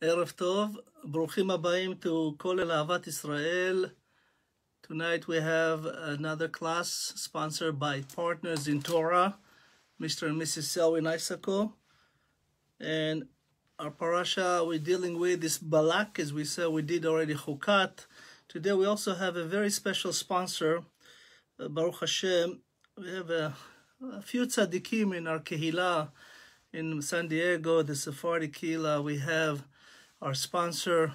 ערב טוב, ברוכים הבאים to כולל אהבת ישראל. Tonight we have another class sponsored by Partners in Torah, Mr. and Mrs. Selwyn Isako. And our parasha we're dealing with is Balak, as we said we did already Chukat. Today we also have a very special sponsor, Baruch Hashem. We have a few tzaddikim in our Kehillah in San Diego, the Sephardi Kehillah. We have our sponsor,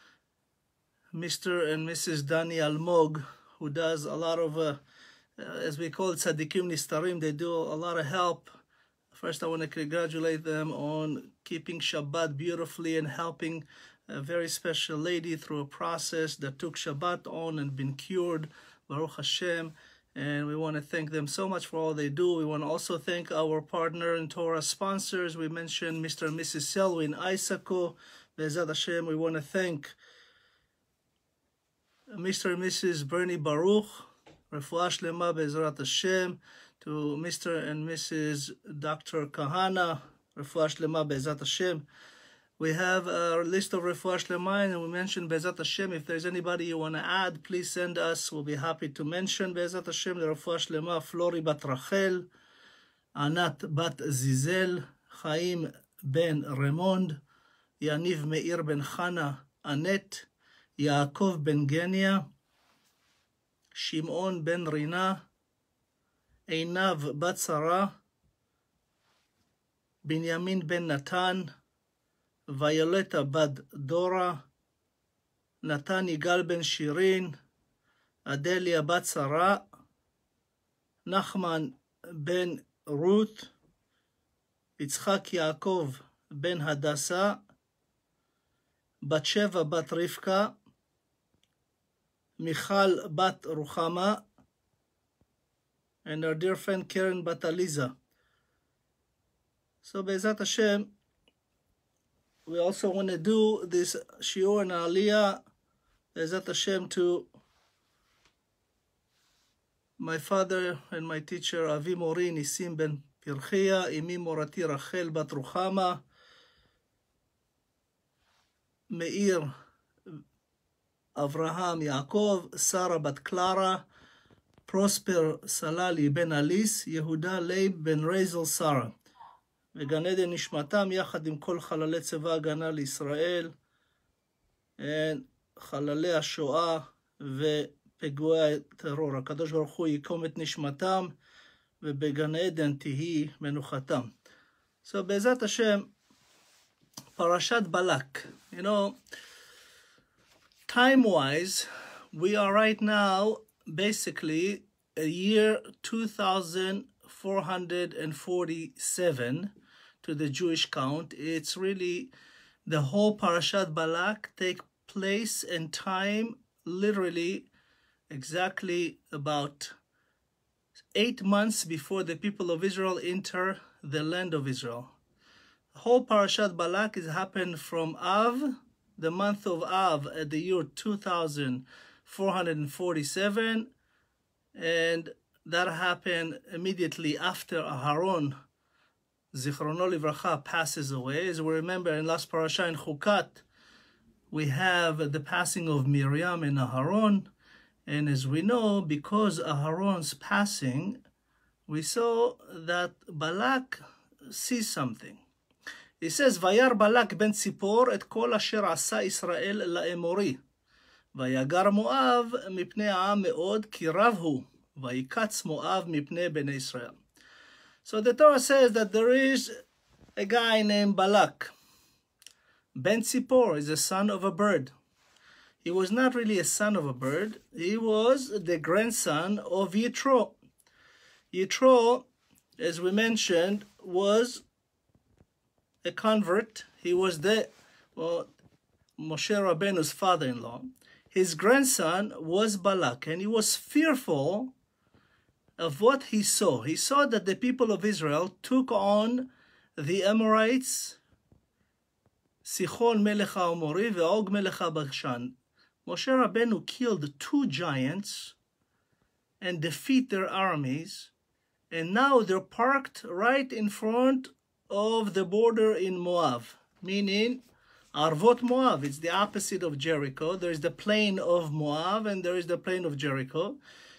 Mr. and Mrs. Dani Almog, who does a lot of, as we call it, tzaddikim nistarim. They do a lot of help. First, I want to congratulate them on keeping Shabbat beautifully and helping a very special lady through a process that took Shabbat on and been cured, Baruch Hashem. And we want to thank them so much for all they do. We want to also thank our partner in Torah sponsors. We mentioned Mr. and Mrs. Selwyn Isako. Be'ezrat Hashem, we want to thank Mr. and Mrs. Bernie Baruch, Refuah Shlema Be'ezrat Hashem, to Mr. and Mrs. Dr. Kahana, Refuah Shlema Be'ezrat Hashem. We have a list of Refuah Shlema, and we mentioned Be'ezrat Hashem. If there's anybody you want to add, please send us. We'll be happy to mention Be'ezrat Hashem, the Refuah Shlema, Flori Bat Rachel, Anat Bat Zizel, Chaim Ben Remond, Yaniv Meir Ben Chana, Anet, Yaakov Ben Genia, Shimon Ben Rina, Einav Bat Sarah, Binyamin Ben Natan, Violeta Bat Dora, Natan Yigal Ben Shirin, Adelia Bat Sarah, Nachman Ben Ruth, Yitzchak Yaakov Ben Hadassah, Batsheva Bat Rivka, Michal Bat Ruchama, and our dear friend Karen Bat Aliza. So Be'ezrat Hashem, we also want to do this shiur and aliyah, Be'ezrat Hashem, to my father and my teacher Avi Mori Nisim Ben Pirchia, Imi Morati Rachel Bat Ruchama, Meir Avraham Yaakov, Sarah Bat Clara, Prosper Salali Ben Alice, Yehuda Leib Ben Rezel Sarah. וגן עדן נשמתם יחד עם כל חללי צבא הגנה לישראל, חללי השואה ופיגועי הטרור. הקדוש ברוך הוא יקום את נשמתם, ובגן עדן תהי מנוחתם. So בעזרת השם, Parashat Balak. You know, time-wise, we are right now basically a year 2447 to the Jewish count. It's really the whole Parashat Balak take place in time literally exactly about 8 months before the people of Israel enter the land of Israel. The whole Parashat Balak has happened from Av, the month of Av, at the year 2447, and that happened immediately after Aharon, Zichrono Livracha, passes away. As we remember in last parasha in Chukat, we have the passing of Miriam and Aharon, and as we know, because Aharon's passing, we saw that Balak sees something. He says, Vayar Balak ben Tzipor et kol asher asa Israel la'emori. Vayagar Moav mipnei ha'am me'od ki rav hu. Vayikatz Moav mipnei bnei Israel. So the Torah says that there is a guy named Balak. Ben Tzipor is a son of a bird. He was not really a son of a bird. He was the grandson of Yitro. Yitro, as we mentioned, was a convert. He was Moshe Rabbeinu's father-in-law. His grandson was Balak, and he was fearful of what he saw. He saw that the people of Israel took on the Amorites, Sichon melech ha'Amori ve'Og melech ha'Bashan. Moshe Rabbeinu killed 2 giants and defeat their armies, and now they're parked right in front of the border in Moab, meaning Arvot Moab, it's the opposite of Jericho. There is the plain of Moab and there is the plain of Jericho.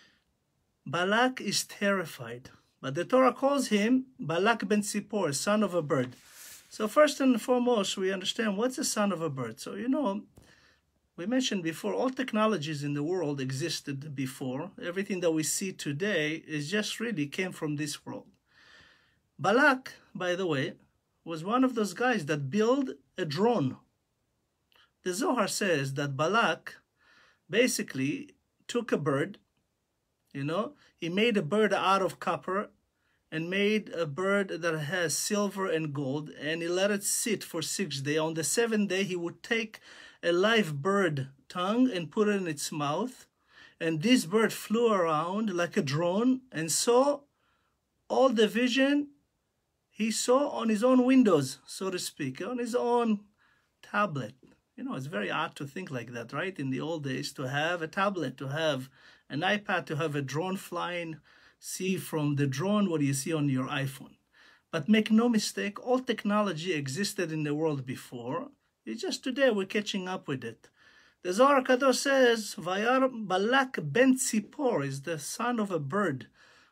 Balak is terrified, but the Torah calls him Balak ben Tzipor, son of a bird. So first and foremost, we understand what's the son of a bird. So, you know, we mentioned before, all technologies in the world existed before. Everything that we see today is just really came from this world. Balak, by the way, was one of those guys that built a drone. The Zohar says that Balak basically took a bird, you know, he made a bird out of copper and made a bird that has silver and gold, and he let it sit for 6 days. On the 7th day, he would take a live bird tongue and put it in its mouth, and this bird flew around like a drone and saw all the vision he saw on his own windows, so to speak, on his own tablet. You know, it's very odd to think like that, right? In the old days, to have a tablet, to have an iPad, to have a drone flying, see from the drone what you see on your iPhone. But make no mistake, all technology existed in the world before. It's just today we're catching up with it. The Zohar Kadosh says, Vayar Balak ben Tzipor is the son of a bird.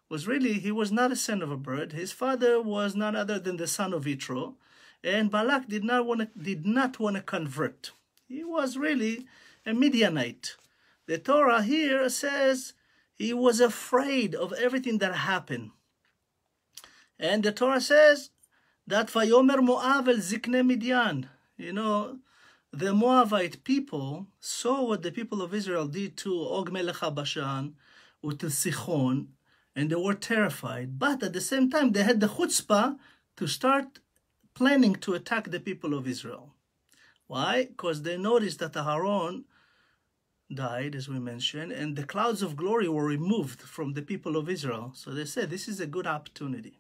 He was not a son of a bird. His father was none other than the son of Yitro. And Balak did not want to convert. He was really a Midianite. The Torah here says he was afraid of everything that happened. And the Torah says that Vayomer Moav el Zikne Midian. You know, the Moabite people saw what the people of Israel did to Og Melech HaBashan, to Sichon, and they were terrified. But at the same time, they had the chutzpah to start planning to attack the people of Israel. Why? Because they noticed that Aharon died, as we mentioned, and the clouds of glory were removed from the people of Israel. So they said, this is a good opportunity.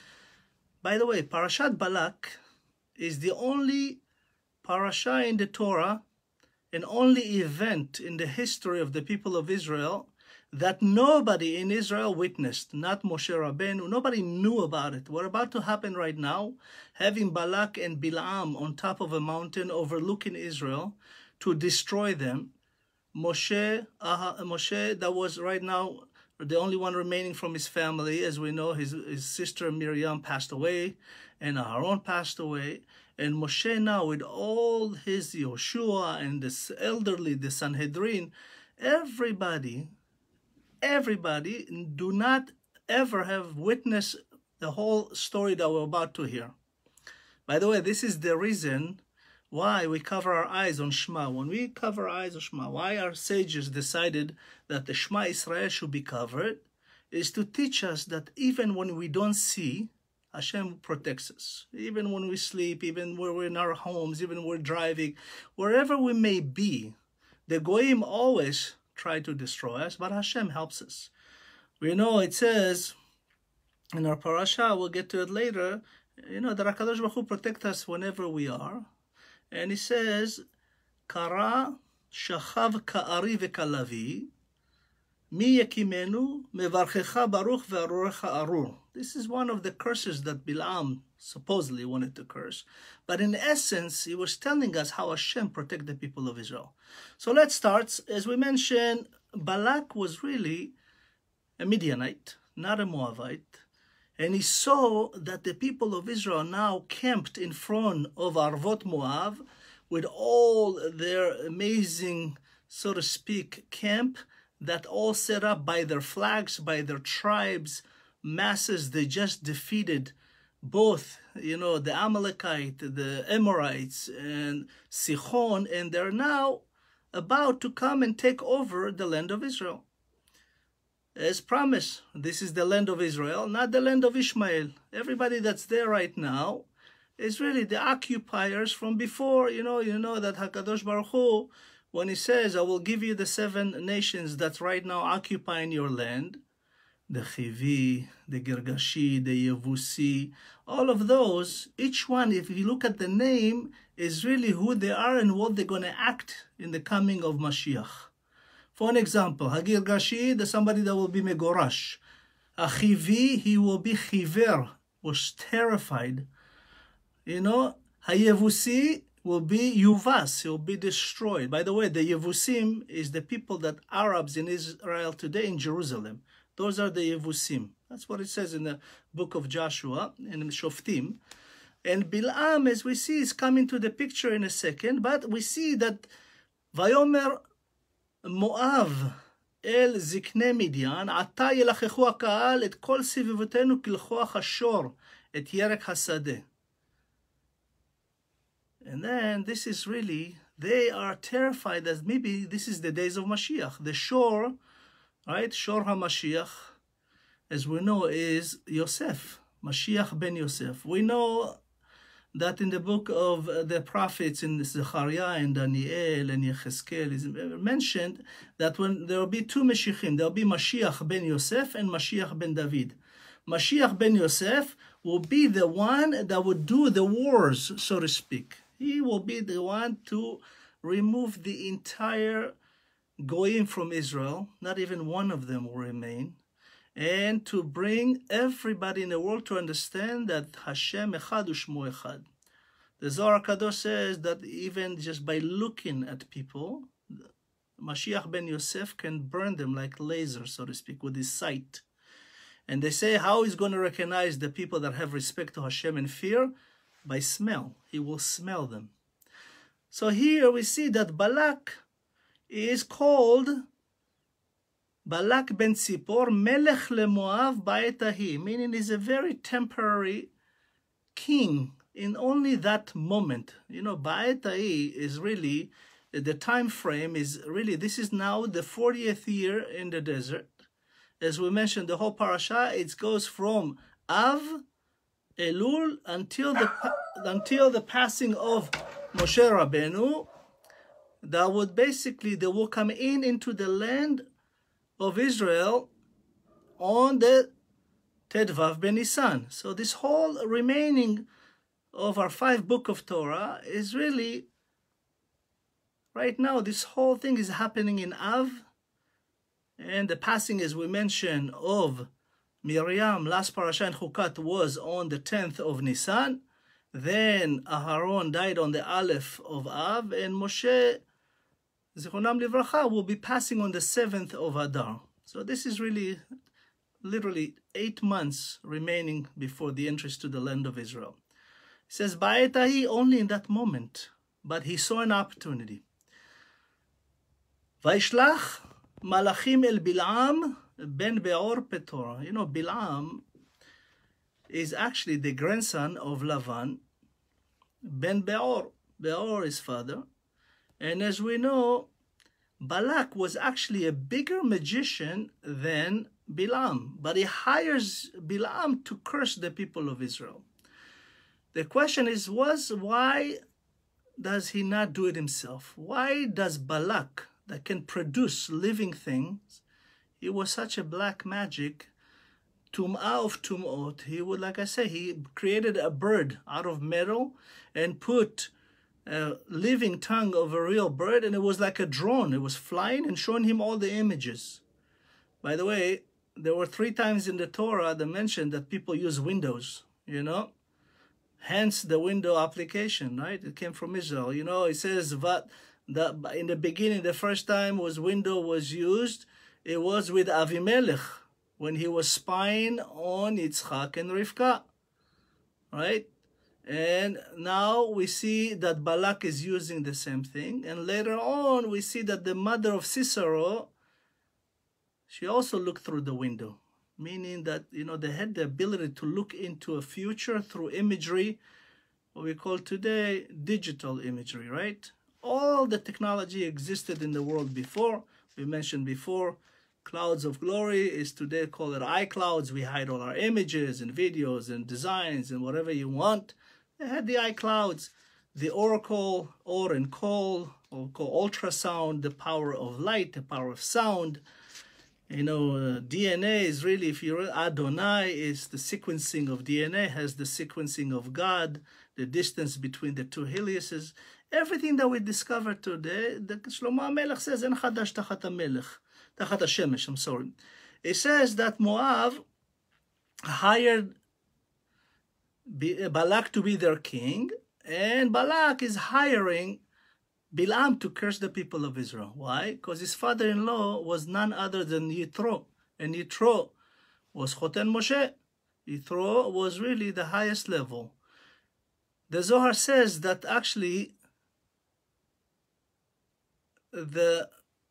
By the way, Parashat Balak is the only parasha in the Torah, and only event in the history of the people of Israel that nobody in Israel witnessed, not Moshe Rabbeinu. Nobody knew about it. What's about to happen right now, having Balak and Bilam on top of a mountain overlooking Israel to destroy them. Moshe, that was right now the only one remaining from his family. As we know, his sister Miriam passed away, and Aaron passed away. And Moshe now, with all his Yoshua and the elderly, the Sanhedrin, everybody do not ever have witnessed the whole story that we're about to hear. By the way, this is the reason why we cover our eyes on Shema. When we cover our eyes on Shema, why our sages decided that the Shema Israel should be covered, is to teach us that even when we don't see, Hashem protects us. Even when we sleep, even when we're in our homes, even when we're driving, wherever we may be, the Goyim always try to destroy us, but Hashem helps us. We know it says in our parasha, we'll get to it later, you know, that HaKadosh Baruch Hu protects us whenever we are. And he says, Kara shachav ka'ari ve'kalavi, mi yakimenu mevarchecha baruch ve'arurecha arur. This is one of the curses that Bilam supposedly wanted to curse. But in essence, he was telling us how Hashem protect the people of Israel. So let's start. As we mentioned, Balak was really a Midianite, not a Moabite. And he saw that the people of Israel now camped in front of Arvot Moab with all their amazing, so to speak, camp that all set up by their flags, by their tribes, masses. They just defeated both, you know, the Amalekite, the Amorites, and Sichon, and they're now about to come and take over the land of Israel. As promised, this is the land of Israel, not the land of Ishmael. Everybody that's there right now is really the occupiers from before. You know that HaKadosh Baruch Hu, when he says, I will give you the 7 nations that's right now occupying your land, the Chivi, the Girgashi, the Yevusi, all of those, each one, if you look at the name, is really who they are and what they're going to act in the coming of Mashiach. For an example, Hagirgashi, the somebody that will be Megorash. Achivi, he will be Chiver, was terrified. You know, Hayevusi, will be Yuvas, he will be destroyed. By the way, the Yevusim is the people that Arabs in Israel today in Jerusalem. Those are the Yevusim. That's what it says in the book of Joshua, in Shoftim. And Bil'am, as we see, is coming to the picture in a second, but we see that Vayomer Moav אל זקני מדיין, עתה ילחכו הקהל את כל סביבותינו כלכוח השור, את ירק השדה. And then this is really, they are terrified that maybe this is the days of Mashiach. The shor, right, Shor HaMashiach, as we know, is Yosef, Mashiach ben Yosef. We know that in the book of the prophets, in Zechariah and Daniel and Yechezkel, is mentioned that when there will be two Mashiachim, there will be Mashiach ben Yosef and Mashiach ben David. Mashiach ben Yosef will be the one that would do the wars, so to speak. He will be the one to remove the entire Goyim from Israel. Not even one of them will remain. And to bring everybody in the world to understand that Hashem Echad U'Shmo Echad. The Zohar Kadosh says that even just by looking at people, Mashiach ben Yosef can burn them like laser, so to speak, with his sight. And they say how he's going to recognize the people that have respect to Hashem and fear? By smell. He will smell them. So here we see that Balak is called Balak ben Tzipor, Melech leMoav ba'et hahi, meaning he's a very temporary king in only that moment. You know, ba'et hahi is really, the time frame is really, this is now the 40th year in the desert. As we mentioned, the whole parasha, it goes from Av, Elul, until the passing of Moshe Rabbeinu. That would basically, they will come into the land of Israel on the Tedvav ben Nisan. So this whole remaining of our 5 book of Torah is really, right now, this whole thing is happening in Av. And the passing, as we mentioned, of Miriam, last parasha in Chukat, was on the 10th of Nisan. Then Aharon died on the Aleph of Av, and Moshe, Zichronam Livracha, will be passing on the 7th of Adar. So this is really, literally 8 months remaining before the entrance to the land of Israel. It says, Ba'et hahi, only in that moment, but he saw an opportunity. Vaishlach Malachim el Bil'am ben Beor Petor. You know, Bil'am is actually the grandson of Lavan, ben Beor. Beor is father. And as we know, Balak was actually a bigger magician than Bilam, but he hires Bilam to curse the people of Israel. The question is, why does he not do it himself? Why does Balak, that can produce living things, he was such a black magic, Tum'ah of Tum'ot, he would, like I say, he created a bird out of metal and put a living tongue of a real bird, and it was like a drone. It was flying and showing him all the images. By the way, there were 3 times in the Torah that mentioned that people use windows, you know? Hence the window application, right? It came from Israel. You know, it says that in the beginning, the first time window was used, it was with Avimelech, when he was spying on Yitzchak and Rivka, right? And now we see that Balak is using the same thing. And later on, we see that the mother of Sisera, she also looked through the window. Meaning that, you know, they had the ability to look into a future through imagery, what we call today digital imagery, right? All the technology existed in the world before. We mentioned before, clouds of glory is today called iClouds. We hide all our images and videos and designs and whatever you want. They had the iClouds, the Oracle, Or and Call, or call ultrasound, the power of light, the power of sound. You know, DNA is really, if you're Adonai, is the sequencing of DNA, has the sequencing of God, the distance between the 2 heliuses. Everything that we discovered today, the Shlomo HaMelech says, En chadash tachat HaMelech, tachat HaShemesh, I'm sorry. It says that Moab hired Balak to be their king, And Balak is hiring Bilam to curse the people of Israel. Why? Because his father-in-law was none other than Yitro. And Yitro was Choten Moshe. Yitro was really the highest level. The Zohar says that actually the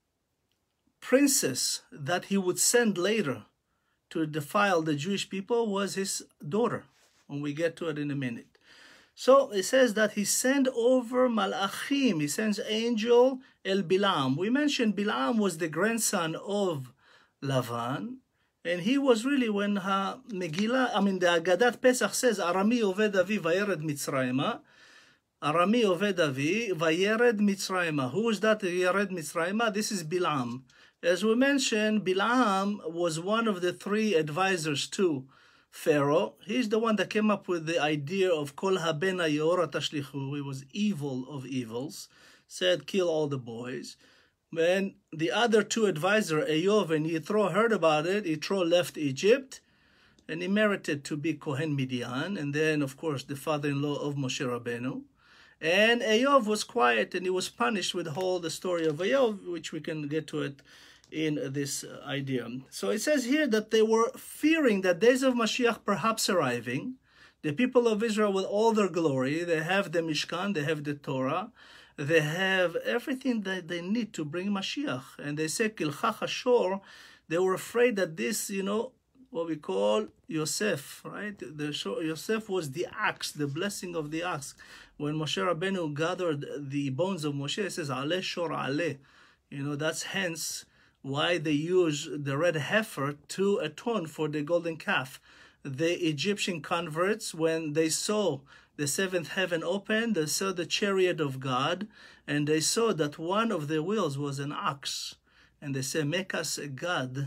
princess that he would send later to defile the Jewish people was his daughter. When we get to it in a minute. So it says that he sent over Malachim, he sends angel El Bilam. We mentioned Bilam was the grandson of Lavan, and he was really when Megillah, the Agadat Pesach says, Arami Oved Avi Vayered Mitzrayma. Arami Oved Avi Vayered Mitzrayma. Who is that Vayered Mitzrayma? This is Bilam. As we mentioned, Bilam was one of the three advisors to Pharaoh. He's the one that came up with the idea of Kol habena Yeora tashlichu. He was evil of evils. Said, kill all the boys. When the other two advisors, Eov and Yitro, heard about it, Yitro left Egypt, and he merited to be Kohen Midian, and then, of course, the father-in-law of Moshe Rabbeinu. And Eov was quiet, and he was punished with the story of Eov, which we can get to it in this idea. So it says here that they were fearing that days of Mashiach perhaps arriving. The people of Israel with all their glory, they have the Mishkan, they have the Torah, they have everything that they need to bring Mashiach. And they say, Kilcha Hashor, they were afraid that this, what we call Yosef, right? Yosef was the axe, the blessing of the axe. When Moshe Rabbeinu gathered the bones of Moshe, it says, Ale Shor Ale. That's hence why they use the red heifer to atone for the golden calf. The Egyptian converts, when they saw the seventh heaven open, they saw the chariot of God, and they saw that one of the wheels was an ox. And they say, make us a god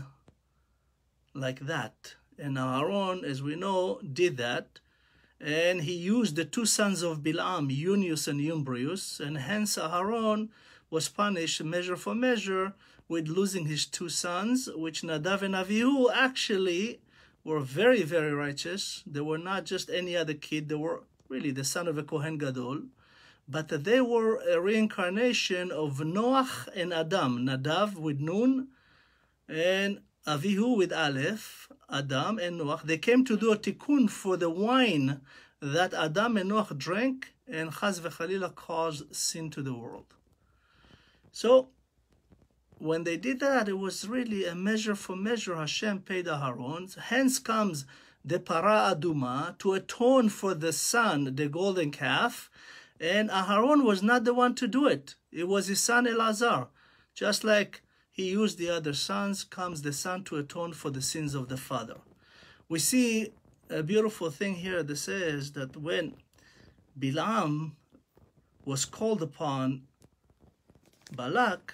like that. And Aaron, as we know, did that. And he used the two sons of Bilam, Junius and Umbrius, and hence Aaron was punished measure for measure with losing his two sons, which Nadav and Avihu actually were very, very righteous. They were not just any other kid. They were really the son of a Kohen Gadol. But they were a reincarnation of Noach and Adam. Nadav with Nun and Avihu with Aleph, Adam and Noach. They came to do a tikkun for the wine that Adam and Noach drank and Chaz v'Chalila caused sin to the world. So, when they did that, it was really a measure for measure Hashem paid Aharon. Hence comes the Para Aduma to atone for the son, the golden calf. And Aharon was not the one to do it. It was his son Elazar. Just like he used the other sons, comes the son to atone for the sins of the father. We see a beautiful thing here that says that when Bilam was called upon Balak,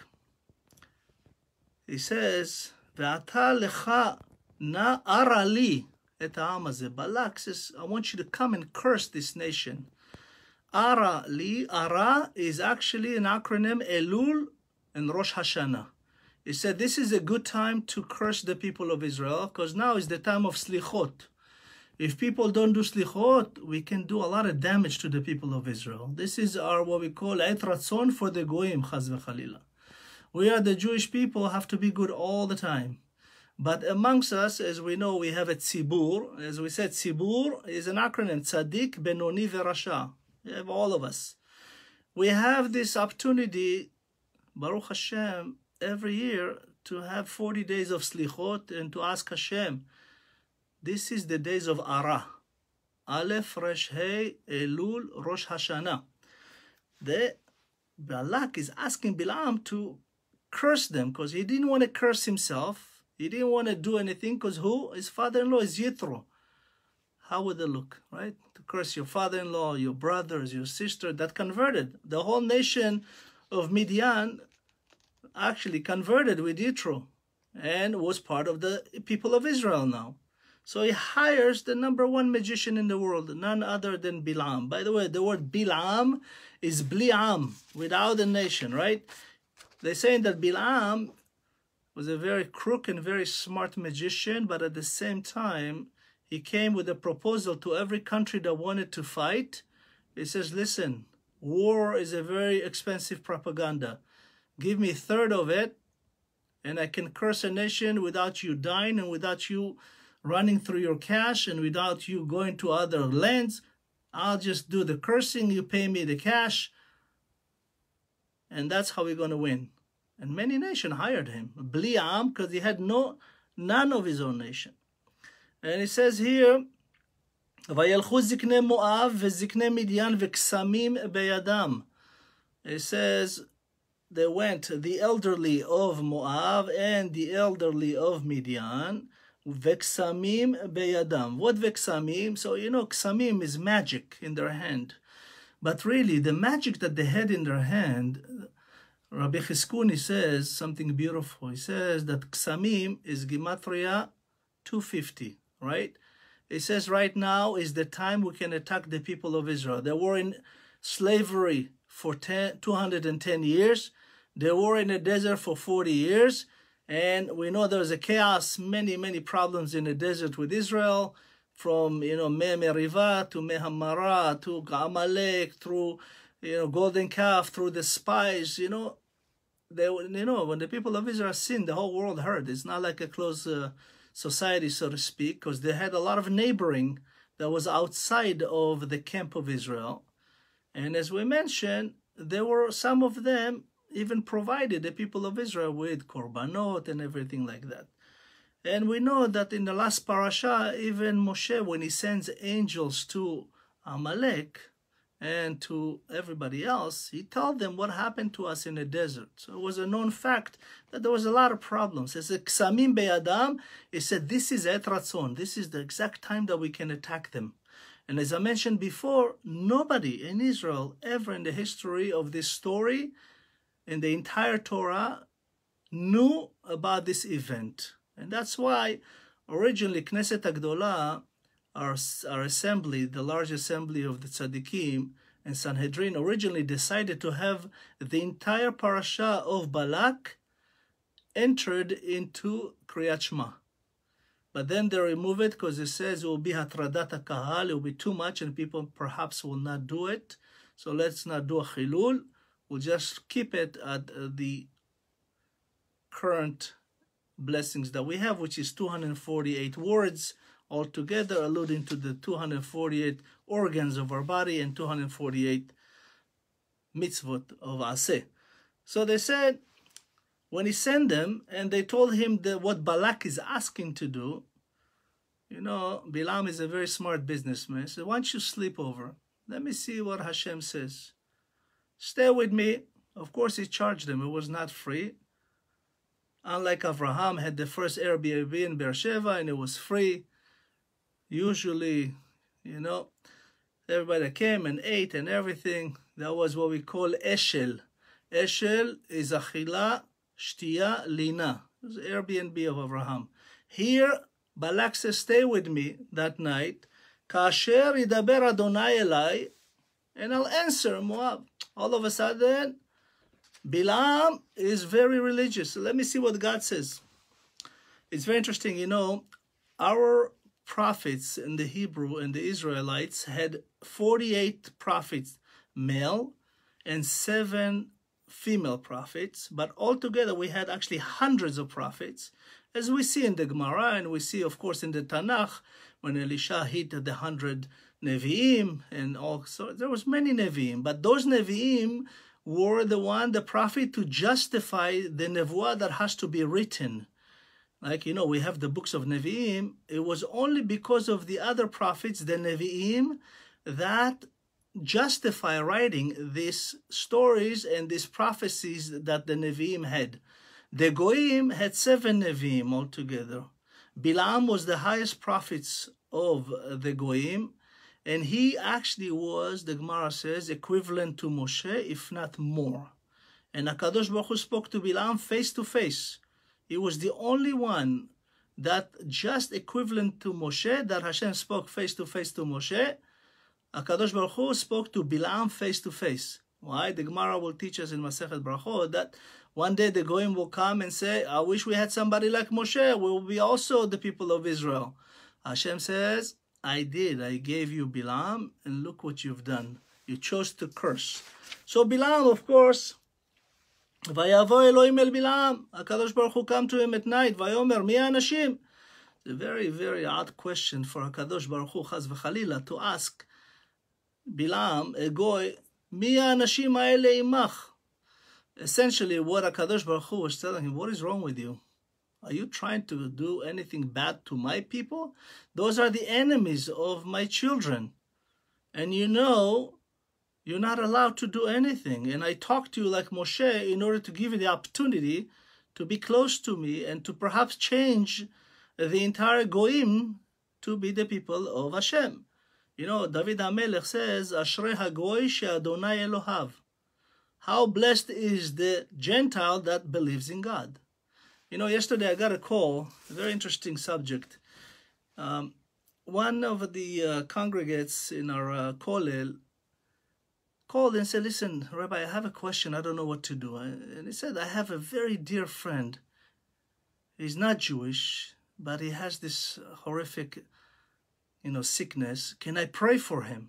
he says, Ve'ata lecha na ara li et ha'am hazeh. Balak says, I want you to come and curse this nation. Ara li, ara is actually an acronym, Elul and Rosh Hashanah. He said, this is a good time to curse the people of Israel, because now is the time of slichot. If people don't do slichot, we can do a lot of damage to the people of Israel. This is our, what we call, et ratzon for the goyim, chaz v'chalila. We are the Jewish people, have to be good all the time. But amongst us, as we know, we have a tzibur. As we said, tzibur is an acronym, tzaddik, benoni, verasha. We have all of us. We have this opportunity, Baruch Hashem, every year to have 40 days of slichot and to ask Hashem. This is the days of Ara. Aleph, Resh, Hey, Elul, Rosh Hashanah. The Balak is asking Bilam to curse them because he didn't want to curse himself. He didn't want to do anything because who? His father-in-law is Yitro. How would it look, right? To curse your father-in-law, your brothers, your sister that converted. The whole nation of Midian actually converted with Yitro and was part of the people of Israel now. So he hires the #1 magician in the world, none other than Bilam. By the way, the word Bilam is Bliam, without a nation, right? They're saying that Bilam was a very crooked and very smart magician, but at the same time, he came with a proposal to every country that wanted to fight, He says, listen, war is a very expensive propaganda. Give me a third of it, and I can curse a nation without you dying and without you running through your cash and without you going to other lands. I'll just do the cursing, you pay me the cash, and that's how we're going to win. And many nations hired him, Bli Am, because he had none of his own nation. And he says here, וילכו זקני מואב וזקני מדיין וקסמים בידם. It says, they went, the elderly of Moab and the elderly of Midian, veksamim beyadam. What veksamim? So, you know, ksamim is magic in their hand. But really, the magic that they had in their hand, Rabbi Chizkuni says something beautiful. He says that ksamim is Gematria 250, right? He says right now is the time we can attack the people of Israel. They were in slavery for 210 years. They were in the desert for 40 years. And we know there's a chaos, many problems in the desert with Israel, from, you know, Meh Merivah to Mehamara to Amalek, through, you know, Golden Calf, through the spies, you know. When the people of Israel sinned, the whole world heard. It's not like a closed society, so to speak, because they had a lot of neighboring that was outside of the camp of Israel. And as we mentioned, there were some of them even provided the people of Israel with korbanot and everything like that. And we know that in the last parasha, even Moshe, when he sends angels to Amalek and to everybody else, he told them what happened to us in the desert. So it was a known fact that there was a lot of problems. It's a ksamim beyadam. He said, this is et ratzon. This is the exact time that we can attack them. And as I mentioned before, nobody in Israel ever in the history of this story, in the entire Torah, knew about this event. And that's why originally Knesset HaGdolah, our assembly, the large assembly of the Tzaddikim and Sanhedrin, originally decided to have the entire parasha of Balak entered into Kriyat Shema. But then they remove it because it says it will be Hatradat HaKahal, it will be too much and people perhaps will not do it. So let's not do a Chilul. We'll just keep it at the current blessings that we have, which is 248 words altogether, alluding to the 248 organs of our body and 248 mitzvot of Aseh. So they said, when he sent them and they told him that what Balak is asking to do, you know, Bilam is a very smart businessman. He said, why don't you sleep over? Let me see what Hashem says. Stay with me. Of course, he charged them. It was not free. Unlike Avraham had the first Airbnb in Beersheba and it was free. Usually, you know, everybody came and ate and everything. That was what we call Eshel. Eshel is Achila, Shtiya, Lina. It was Airbnb of Avraham. Here, Balak says, stay with me that night. Kasher yidaber Adonai elai, and I'll answer Moab. All of a sudden, Bilam is very religious. So let me see what God says. It's very interesting. You know, our prophets in the Hebrew and the Israelites had 48 prophets male and 7 female prophets. But altogether, we had actually hundreds of prophets, as we see in the Gemara, and we see, of course, in the Tanakh, when Elisha hit the 100 Nevi'im, and also there was many Nevi'im, but those Nevi'im were the prophet to justify the Nevuah that has to be written. Like, you know, we have the books of Nevi'im. It was only because of the other prophets, the Nevi'im, that justify writing these stories and these prophecies that the Nevi'im had. The Goyim had 7 Nevi'im altogether. Bilam was the highest prophets of the Goyim, and he actually was, the Gemara says, equivalent to Moshe, if not more. And HaKadosh Baruch Hu spoke to Bilam face to face. He was the only one that just equivalent to Moshe, that Hashem spoke face to face to Moshe. HaKadosh Baruch Hu spoke to Bilam face to face. Why? The Gemara will teach us in Masechet Brachot that one day the Goyim will come and say, I wish we had somebody like Moshe. We will be also the people of Israel. Hashem says, I did. I gave you Bilam, and look what you've done. You chose to curse. So Bilam, of course, Vayavo Elohim el Bilam. HaKadosh Baruch Hu come to him at night. Vayomer, mi anashim? It's a very, very odd question for HaKadosh Baruch Hu, chas v'chalila, to ask Bilam, a goy, mi anashim ha'ele imach? Essentially, what HaKadosh Baruch Hu was telling him, what is wrong with you? Are you trying to do anything bad to my people? Those are the enemies of my children. And you know, you're not allowed to do anything. And I talked to you like Moshe in order to give you the opportunity to be close to me and to perhaps change the entire Goyim to be the people of Hashem. You know, David HaMelech says, Ashrei HaGoy she'Adonai Elohav. How blessed is the Gentile that believes in God. You know, yesterday I got a call, a very interesting subject. One of the congregates in our kollel called and said, listen, Rabbi, I have a question. I don't know what to do. And he said, I have a very dear friend. He's not Jewish, but he has this horrific, sickness. Can I pray for him?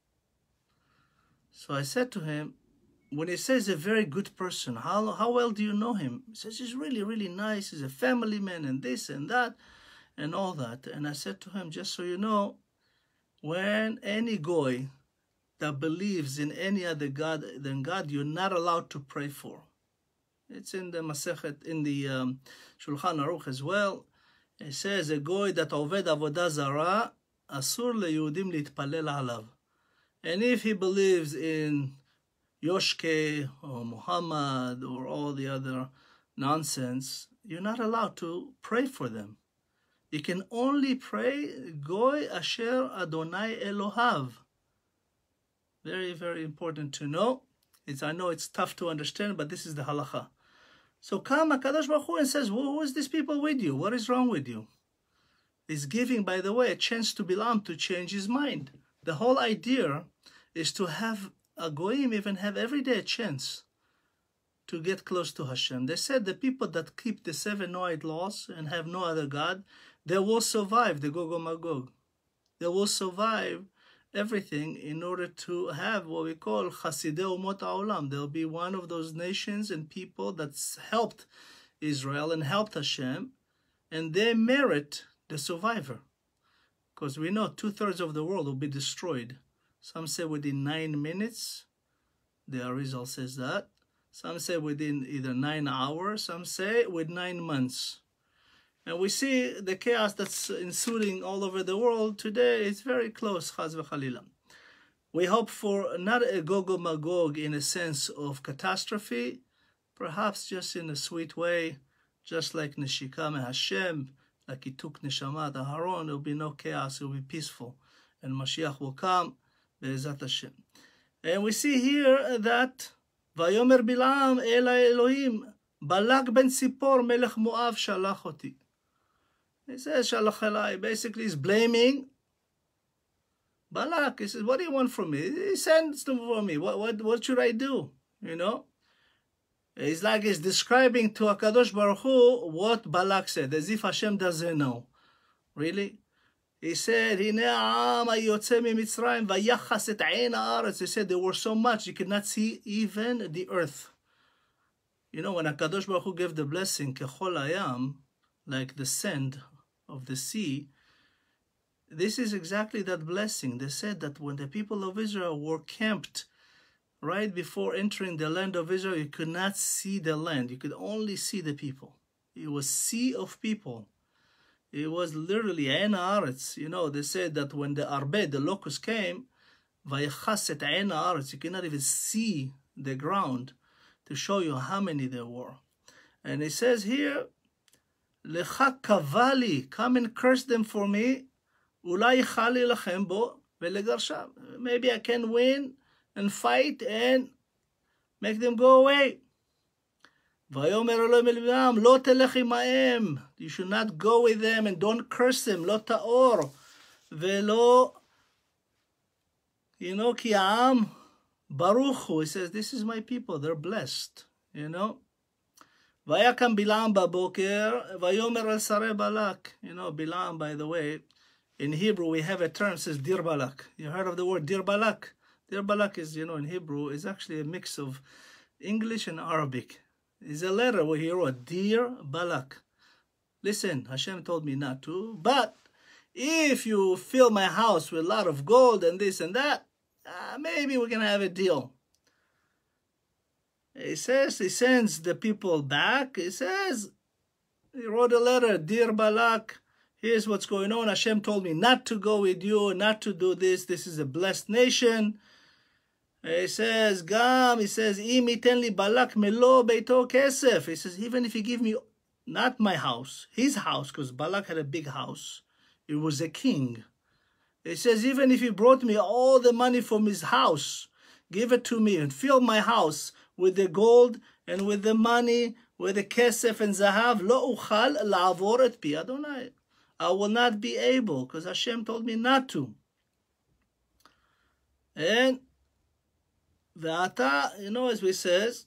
So I said to him, when he says a very good person, how well do you know him? He says, he's really, really nice. He's a family man and this and that and all that. And I said to him, just so you know, when any goy that believes in any other God than God, you're not allowed to pray for. It's in the Masechet, in the Shulchan Aruch as well. It says, a goy that oved avodah zara, asur leYehudim litpalel alav. And if he believes in Yoshke or Muhammad or all the other nonsense, you're not allowed to pray for them. You can only pray Goy Asher Adonai Elohav. Very, very important to know. I know it's tough to understand, but this is the halacha. So come HaKadosh Baruch Hu and says, who is these people with you? What is wrong with you? He's giving, by the way, a chance to Bilam to change his mind. The whole idea is to have a goyim even have every day a chance to get close to Hashem. They said the people that keep the 7 Noahide laws and have no other God, they will survive the Gog and Magog. They will survive everything in order to have what we call Chasidei Umot HaOlam. They'll be one of those nations and people that's helped Israel and helped Hashem, and they merit the survivor. Because we know 2/3 of the world will be destroyed. Some say within 9 minutes. The Arizal says that. Some say within either 9 hours. Some say with 9 months. And we see the chaos that's ensuing all over the world today. It's very close, chaz v'chalila. We hope for not a Gog and Magog in a sense of catastrophe, perhaps just in a sweet way, just like Neshika me Hashem, like he took Neshama to Haron. There will be no chaos. It will be peaceful. And Mashiach will come. Be'ezat Hashem. And we see here that Vayomer Bilam el Elohim Balak ben Tzipor melech Moav shalach oti. He says shalach elai. Basically, he's blaming Balak. He says, "What do you want from me?" He sends them for me. What should I do? It's like he's describing to HaKadosh Baruch Hu what Balak said, as if Hashem doesn't know. Really? He said, he said, there were so much you could not see even the earth. When HaKadosh Baruch Hu gave the blessing, Kechol Hayam, like the sand of the sea, this is exactly that blessing. They said that when the people of Israel were camped right before entering the land of Israel, you could not see the land. You could only see the people. It was a sea of people. It was literally Ein Haaretz. They said that when the Arbed, the locust came, Vayechaset Ein Haaretz, you cannot even see the ground to show you how many there were. And it says here, Lecha kavali, come and curse them for me. Ulai chali lachem bo velegarsham. Maybe I can win and fight and make them go away. Vayomer Elohim el Bilam, lo telech imahem. You should not go with them and don't curse them. Lo ta'or. Velo, ki ha'am baruch hu. He says, this is my people. They're blessed. Vayakam Bilam baboker. Vayomer el sarei Balak. Bilam, by the way, in Hebrew we have a term that says dir Balak. You heard of the word dir Balak? Dear Balak is, in Hebrew, is actually a mix of English and Arabic. It's a letter where he wrote, Dear Balak, listen, Hashem told me not to, but if you fill my house with a lot of gold and this and that, maybe we can have a deal. He says, he sends the people back. He says, he wrote a letter, Dear Balak, here's what's going on. Hashem told me not to go with you, not to do this. This is a blessed nation. He says, he says, Im iten li Balak melo beito kesef. He says, even if you give me not my house, his house, because Balak had a big house. He was a king. He says, even if he brought me all the money from his house, give it to me and fill my house with the gold and with the money, with the kesef and zahav, lo uchal la'avor et pi Adonai. I will not be able, because Hashem told me not to. And ve'ata, as we says,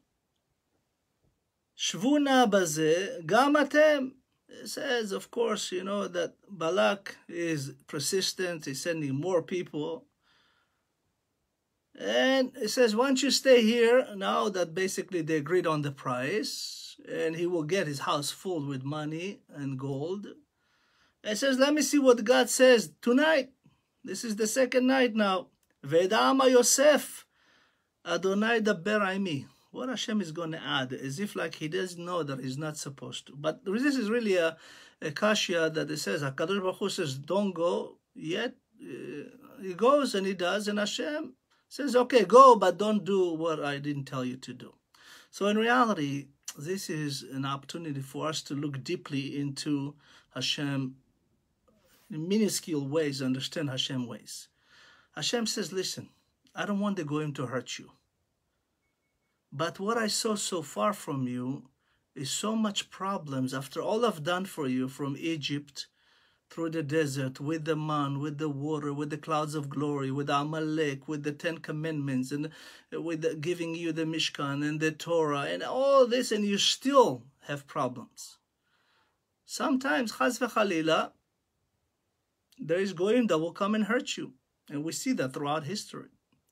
shvuna baze gam atem. It says, of course, that Balak is persistent. He's sending more people. And it says, once you stay here, now that basically they agreed on the price, and he will get his house full with money and gold. It says, let me see what God says tonight. This is the second night now. Ve'eda'ama Yosef, Adonai daber imi. What Hashem is going to add, as if like he doesn't know that he's not supposed to. But this is really a kashya that it says, HaKadosh Baruch Hu says, don't go yet. He goes and he does, and Hashem says, okay, go, but don't do what I didn't tell you to do. So in reality, this is an opportunity for us to look deeply into Hashem, in minuscule ways, understand Hashem ways. Hashem says, listen, I don't want the goyim to hurt you. But what I saw so far from you is so much problems after all I've done for you from Egypt, through the desert, with the man, with the water, with the clouds of glory, with Amalek, with the 10 Commandments, and with giving you the Mishkan and the Torah, and all this, and you still have problems. Sometimes, chas v'chalila, there is goyim that will come and hurt you. And we see that throughout history.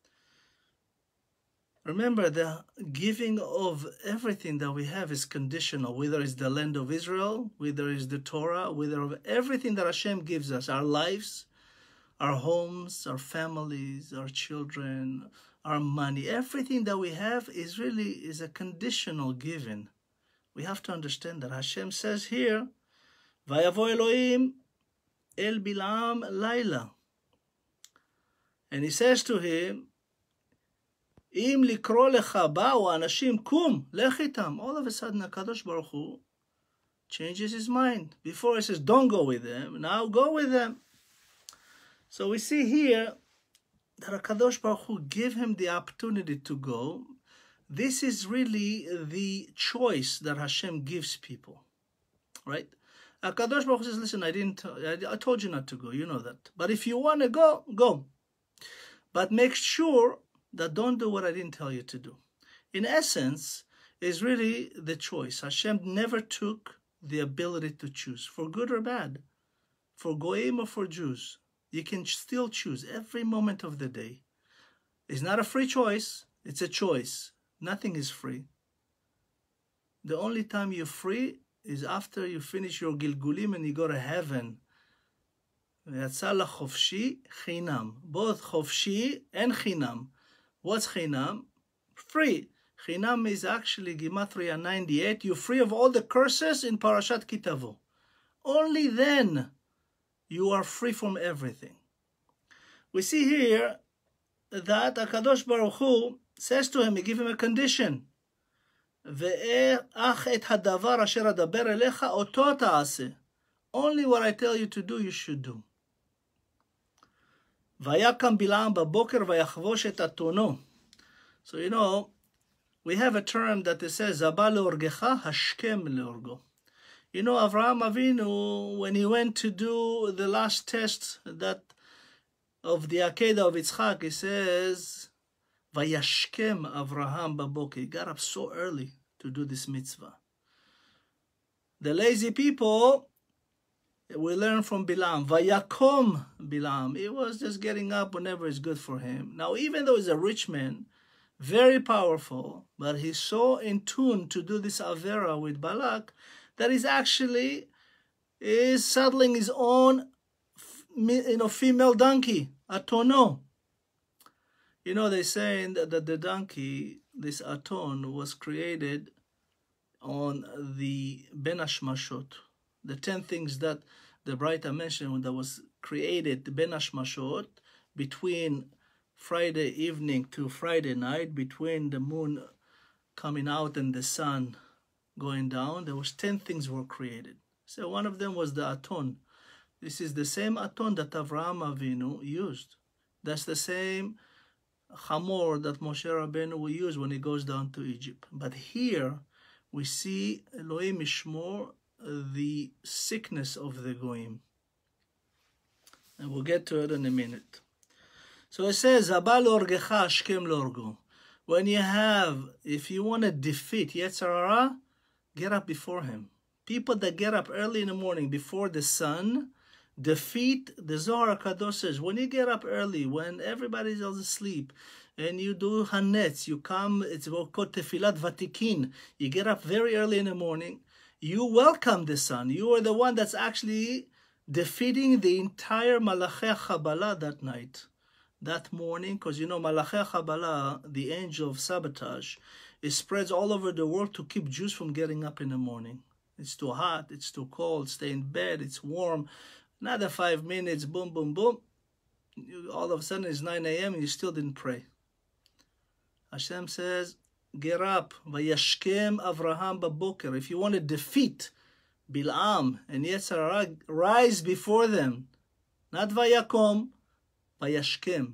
Remember, the giving of everything that we have is conditional, whether it's the land of Israel, whether it's the Torah, whether everything that Hashem gives us, our lives, our homes, our families, our children, our money, everything that we have is a conditional giving. We have to understand that Hashem says here, Vayavo Elohim el Bilam Laila. And he says to him, Im likro lecha ba'u anashim kum lech itam. All of a sudden, HaKadosh Baruch Hu changes his mind. Before he says, don't go with them, now go with them. So we see here that HaKadosh Baruch Hu gave him the opportunity to go. This is really the choice that Hashem gives people, right? HaKadosh Baruch Hu says, listen, I told you not to go, you know that. But if you want to go, go. But make sure that don't do what I didn't tell you to do. In essence, is really the choice. Hashem never took the ability to choose, for good or bad, for goyim or for Jews. You can still choose every moment of the day. It's not a free choice, it's a choice. Nothing is free. The only time you're free is after you finish your Gilgulim and you go to heaven. Yatzah chofshi chinam. Both chofshi and chinam. What's chinam? Free. Chinam is actually Gematria 98. You're free of all the curses in Parashat Kitavo. Only then you are free from everything. We see here that HaKadosh Baruch Hu says to him, he gives him a condition. Only what I tell you to do, you should do. So, we have a term that it says, Zaba leorgecha, hashkem leorgo. Avraham Avinu, when he went to do the last test that of the Akedah of Yitzchak, he says, Vayashkem Avraham baboker. He got up so early to do this mitzvah. The lazy people, We learn from Bilam. Vayakom Bilam. He was just getting up whenever it's good for him. Now, even though he's a rich man, very powerful, but he's so in tune to do this Avera with Balak that he's actually is saddling his own, female donkey, a tono. They say that the donkey, this aton, was created on the Ben Hashmashot, the 10 things that the Braita mentioned that was created, Ben Hashmashot, between Friday evening to Friday night, between the moon coming out and the sun going down, there was 10 things were created. So one of them was the aton. This is the same aton that Avraham Avinu used. That's the same chamor that Moshe Rabbeinu will use when he goes down to Egypt. But here we see Elohim Yishmor, the sickness of the Goyim. And we'll get to it in a minute. So it says, Abal orgecha ashkem lorgo. When if you want to defeat Yetzer Hara, get up before him. People that get up early in the morning before the sun defeat. The Zohar HaKadosh says, when you get up early, when everybody's else asleep, and you do hanetz, you come, it's called Tefilat Vatikin, you get up very early in the morning, you welcome the sun. You are the one that's actually defeating the entire Malachei HaChabbalah that night, that morning, because Malachei HaChabbalah, the angel of sabotage, it spreads all over the world to keep Jews from getting up in the morning. It's too hot, it's too cold, stay in bed, it's warm. Another 5 minutes, boom, boom, boom. All of a sudden it's 9 a.m. and you still didn't pray. Hashem says, get up. Vayashkem Avraham baboker. If you want to defeat Bil'am and Yetzer Hara, rise before them. Not Vayakom, Vayashkem.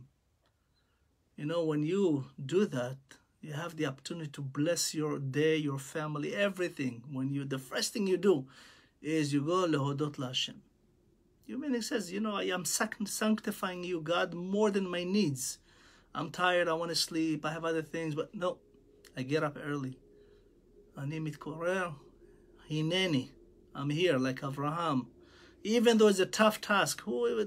When you do that, you have the opportunity to bless your day, your family, everything. The first thing you do is you go lehodot LaHashem. Your meaning says, I am sanctifying you, God, more than my needs. I'm tired, I want to sleep, I have other things, but no, I get up early. Ani mitkorer, hineni. I'm here like Avraham. Even though it's a tough task,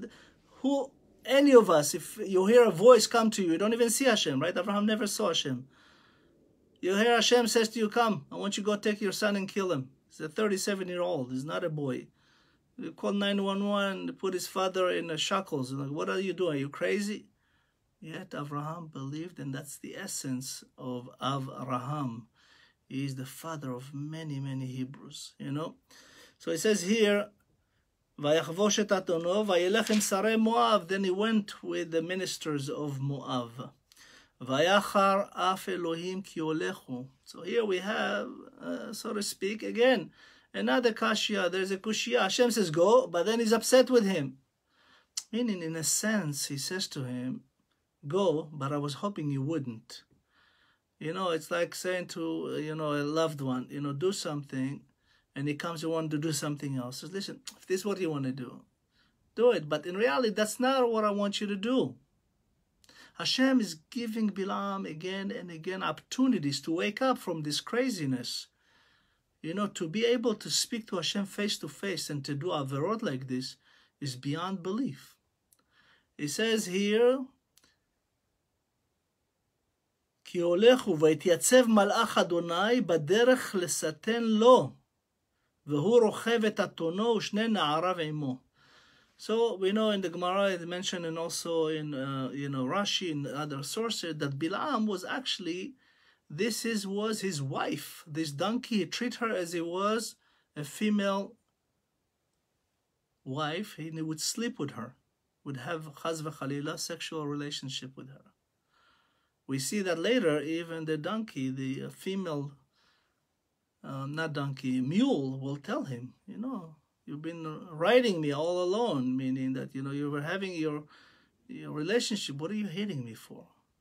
any of us, if you hear a voice come to you, you don't even see Hashem, right? Avraham never saw Hashem. You hear Hashem says to you, come, I want you to go take your son and kill him. He's a 37-year-old, he's not a boy. You call 911, put his father in the shackles. Like, what are you doing? Are you crazy? Yet Avraham believed, and that's the essence of Avraham. He is the father of many, many Hebrews, So it says here, Vayachvosh et atono, vayelech im sarei Moav. Then he went with the ministers of Moav. Vayachar af Elohim ki olechu. So here we have, so to speak, again, another kashya. There's a kushya. Hashem says go, but then he's upset with him. Meaning, in a sense, he says to him, go, but I was hoping you wouldn't. It's like saying to, a loved one, do something, and he comes and wants to do something else. So listen, if this is what you want to do, do it. But in reality, that's not what I want you to do. Hashem is giving Bilam again and again opportunities to wake up from this craziness. To be able to speak to Hashem face to face and to do averot like this is beyond belief. It says here, כי הולך ויתייצב מלאך אדוני בדרך לסתן לו, והוא רוכב את אתונו ושני נעריו עמו. So we know in the Gemara it mentioned, and also in Rashi and other sources, that Bilam was actually, was his wife. This donkey, he treated her as he was a female wife. He would sleep with her, would have chaz v'chalila, sexual relationship with her. We see that later, even the donkey, the female, mule will tell him, you've been riding me all alone, meaning that, you were having your relationship. What are you hitting me for?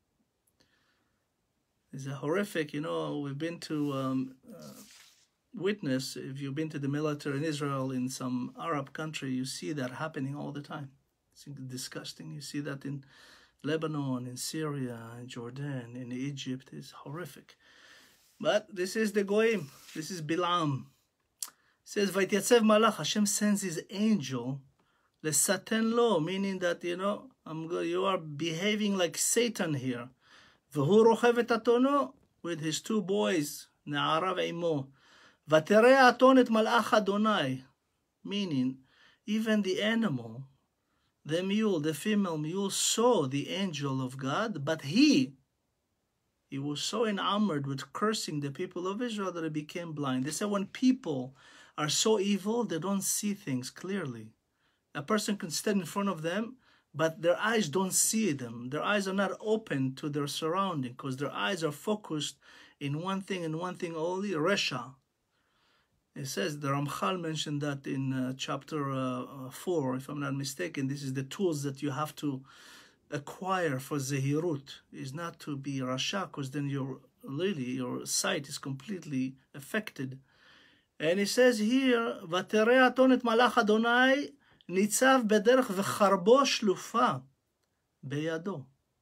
It's a horrific, we've been to witness, if you've been to the military in Israel, in some Arab country, you see that happening all the time. It's disgusting. You see that in Lebanon, in Syria, in Jordan, in Egypt. It's horrific. But this is the Goyim. This is Bilam. says, Vayityasev malach, Hashem sends his angel, lesaten lo, meaning that, you are behaving like Satan here. V'hu rochev et atono, with his two boys, Ne'ara ve'imo. V'terei aton et malach Adonai, meaning, even the animal, the mule, the female mule, saw the angel of God, but he was so enamored with cursing the people of Israel that he became blind. They said when people are so evil, they don't see things clearly. A person can stand in front of them, but their eyes don't see them. Their eyes are not open to their surrounding because their eyes are focused in one thing and one thing only, Resha. It says, the Ramchal mentioned that in chapter 4, if I'm not mistaken. This is the tools that you have to acquire for Zehirut, is not to be Rasha, because then your sight is completely affected. And it says here, Vaterei aton et malach Adonai nitzav bederech v'charbo shlufa beyado.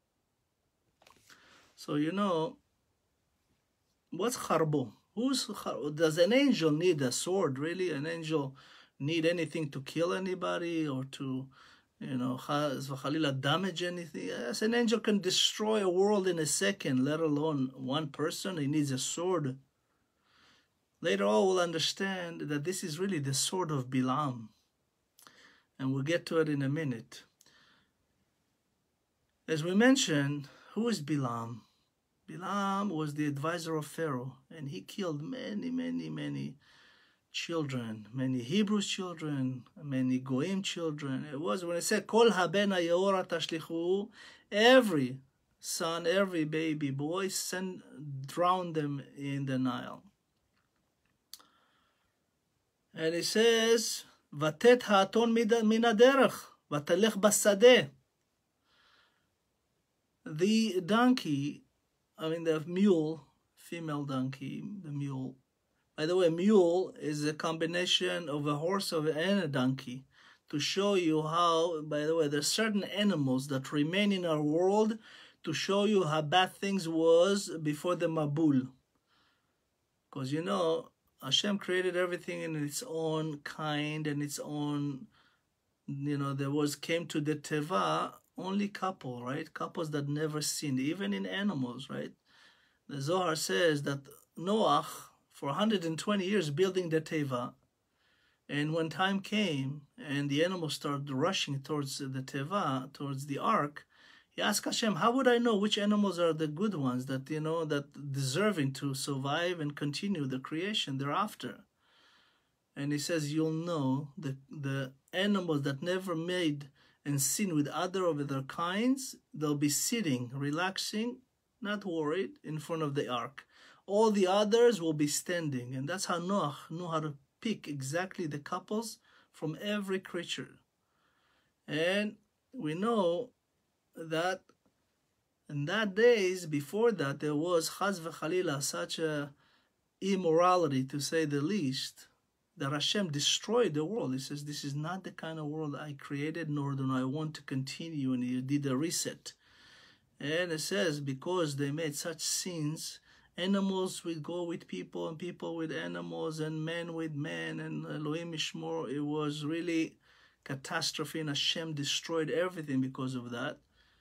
So what's charbo? Does an angel need a sword, really? An angel need anything to kill anybody or to, damage anything? Yes, an angel can destroy a world in a second, let alone one person. He needs a sword. Later on, we'll understand that this is really the sword of Bilam. And we'll get to it in a minute. As we mentioned, who is Bilam? Bilam was the advisor of Pharaoh, and he killed many children, many Hebrew children, many Goim children. It was when it said, Kol haben hayora tashlichu, every son, every baby boy, drown them in the Nile. And it says, Vatet ha'aton min haderech, vatalech basadeh. The donkey, the mule, female donkey, the mule. By the way, mule is a combination of a horse and a donkey to show you how, by the way, there's certain animals that remain in our world to show you how bad things was before the Mabul. Because, Hashem created everything in its own kind and its own, came to the Teva, only couple, right? Couples that never sinned, even in animals, right? The Zohar says that Noach, for 120 years, building the Teva, and when time came and the animals started rushing towards the Teva, towards the ark, he asked Hashem, how would I know which animals are the good ones that, that deserving to survive and continue the creation thereafter? And he says, you'll know the animals that never made and sin with other of their kinds, they'll be sitting, relaxing, not worried, in front of the ark. All the others will be standing. And that's how Noach knew how to pick exactly the couples from every creature. And we know that in that days, before that, there was Chaz v'Chalila, such a immorality, to say the least, that Hashem destroyed the world. He says, this is not the kind of world I created, nor do I want to continue, and he did a reset. And it says, because they made such sins, animals would go with people, and people with animals, and men with men, and Elohim Yishmor. It was really catastrophe, and Hashem destroyed everything because of that.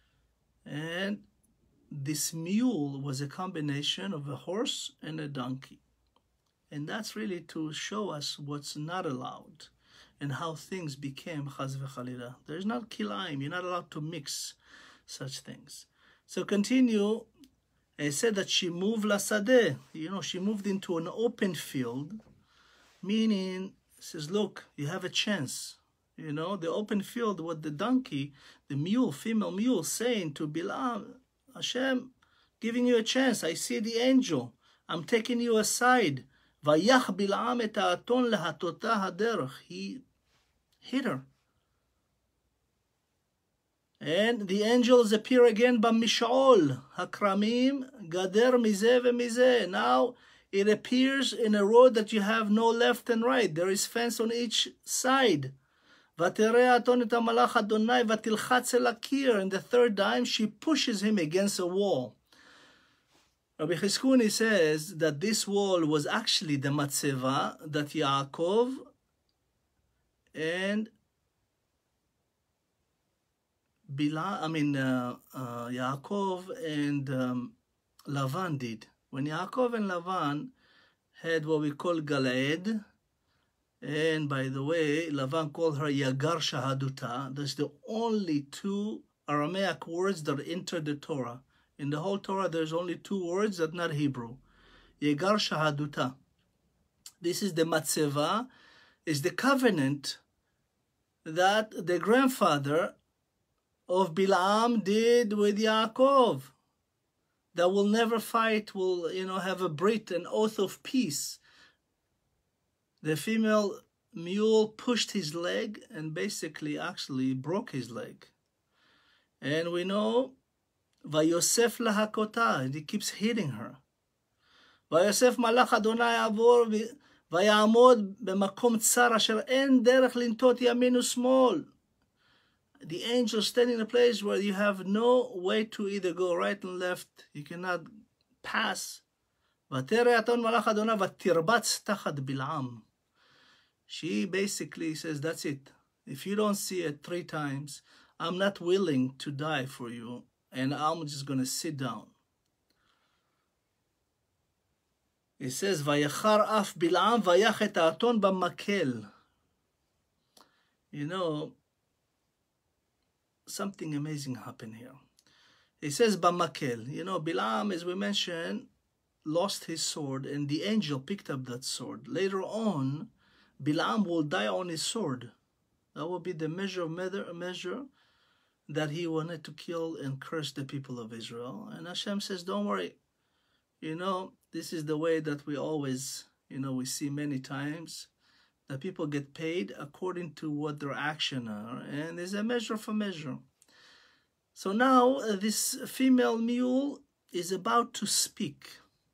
And this mule was a combination of a horse and a donkey. And that's really to show us what's not allowed and how things became Chaz v'Chalila. There's not kilaim. You're not allowed to mix such things. So continue. It said that she moved lasadeh. She moved into an open field, meaning, it says, look, you have a chance. The open field with the donkey, the mule, female mule, saying to Bilam, Hashem, giving you a chance. I see the angel. I'm taking you aside. Vayach Bilam et ha'aton lehatota haderech. He hit her. And the angels appear again b'mish'ol. Hakramim gader mizeh ve'mizeh. Now it appears in a road that you have no left and right. There is fence on each side. Vaterei aton et hamalach Adonai vatilchatz el hakir. And the third time she pushes him against a wall. Rabbi Chizkuni says that this wall was actually the matzeva that Yaakov and Yaakov and Lavan did. When Yaakov and Lavan had what we call Galaed, and by the way, Lavan called her Yagar Shahaduta. That's the only two Aramaic words that enter the Torah. In the whole Torah, there's only two words that are not Hebrew. Yagar Shahaduta. This is the matzeva, is the covenant that the grandfather of Bilam did with Yaakov. That will never fight, will have a brit, an oath of peace. The female mule pushed his leg and basically actually broke his leg. And we know, Vayosef lahakota, and he keeps hitting her. Vayosef malach Adonai avor, vayamod b'makom tsar asher en derech lintot yamin u'smol. The angel standing in a place where you have no way to either go right and left. You cannot pass. V'tereh aton malach Adonai v'tirbatz tachat Bil'am. She basically says, that's it. If you don't see it 3 times, I'm not willing to die for you, and I'm just going to sit down. It says, Vayachar af Bil'am vayach et ha'aton b'makel. Something amazing happened here. It says b'makel. Bil'am, as we mentioned, lost his sword, and the angel picked up that sword. Later on, Bil'am will die on his sword. That will be the measure that he wanted to kill and curse the people of Israel. And Hashem says, don't worry. This is the way that we always, we see many times that people get paid according to what their actions are. And there's a measure for measure. So now this female mule is about to speak,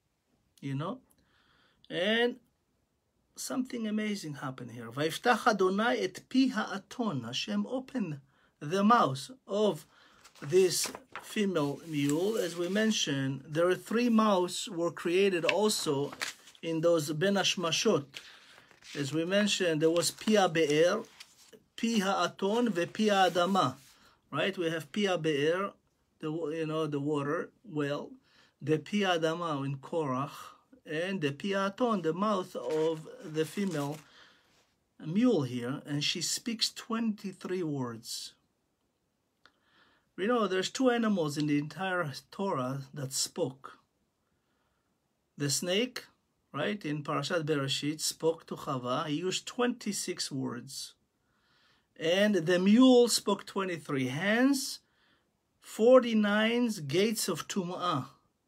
and something amazing happened here. Vayiftach Adonai et pi ha'aton. Hashem opened the mouth of this female mule. As we mentioned, there are 3 mouths were created also in those Ben Hashmashot. As we mentioned, there was pi ha'be'er, pi ha'aton, ve pi ha'adama. Right? We have pi ha'be'er, the water well, the pi ha'adama in Korach, and the pi ha'aton, the mouth of the female mule here, and she speaks 23 words. There's 2 animals in the entire Torah that spoke. The snake, right, in Parashat Bereshit, spoke to Chava. He used 26 words. And the mule spoke 23. Hence, 49 gates of Tum'ah.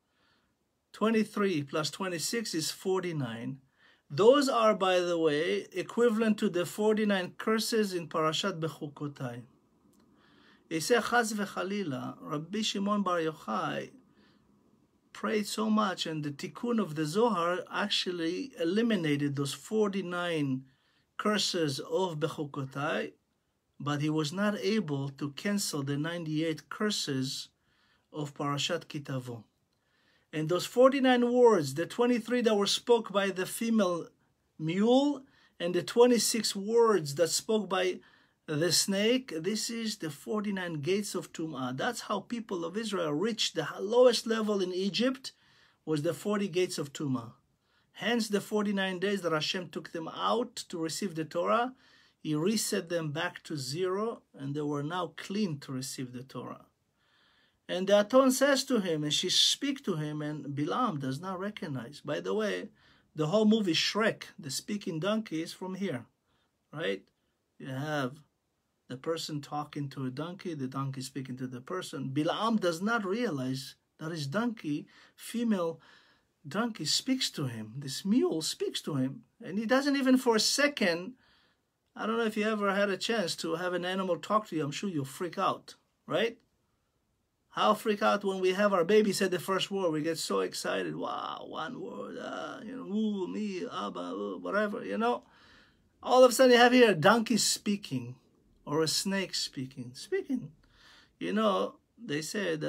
23 plus 26 is 49. Those are, by the way, equivalent to the 49 curses in Parashat Bechukotai. He said, Chaz v'chalila, Rabbi Shimon Bar Yochai prayed so much, and the tikkun of the Zohar actually eliminated those 49 curses of Bechukotai, but he was not able to cancel the 98 curses of Parashat Kitavo. And those 49 words, the 23 that were spoke by the female mule, and the 26 words that spoke by the snake, this is the 49 gates of Tum'ah. That's how people of Israel reached the lowest level in Egypt, was the 40 gates of Tum'ah. Hence the 49 days that Hashem took them out to receive the Torah, He reset them back to 0, and they were now clean to receive the Torah. And the Aton says to him, and she speaks to him, and Bilam does not recognize. By the way, the whole movie Shrek, the speaking donkey, is from here, right? You have the person talking to a donkey, the donkey speaking to the person. Bilam does not realize that his donkey, female donkey, speaks to him. This mule speaks to him. And he doesn't even for a second. I don't know if you ever had a chance to have an animal talk to you. I'm sure you'll freak out, right? How freak out when we have our baby say the first word. We get so excited. Wow, one word, ooh, me, Abba, ooh, whatever, All of a sudden you have here a donkey speaking or a snake speaking. They say that,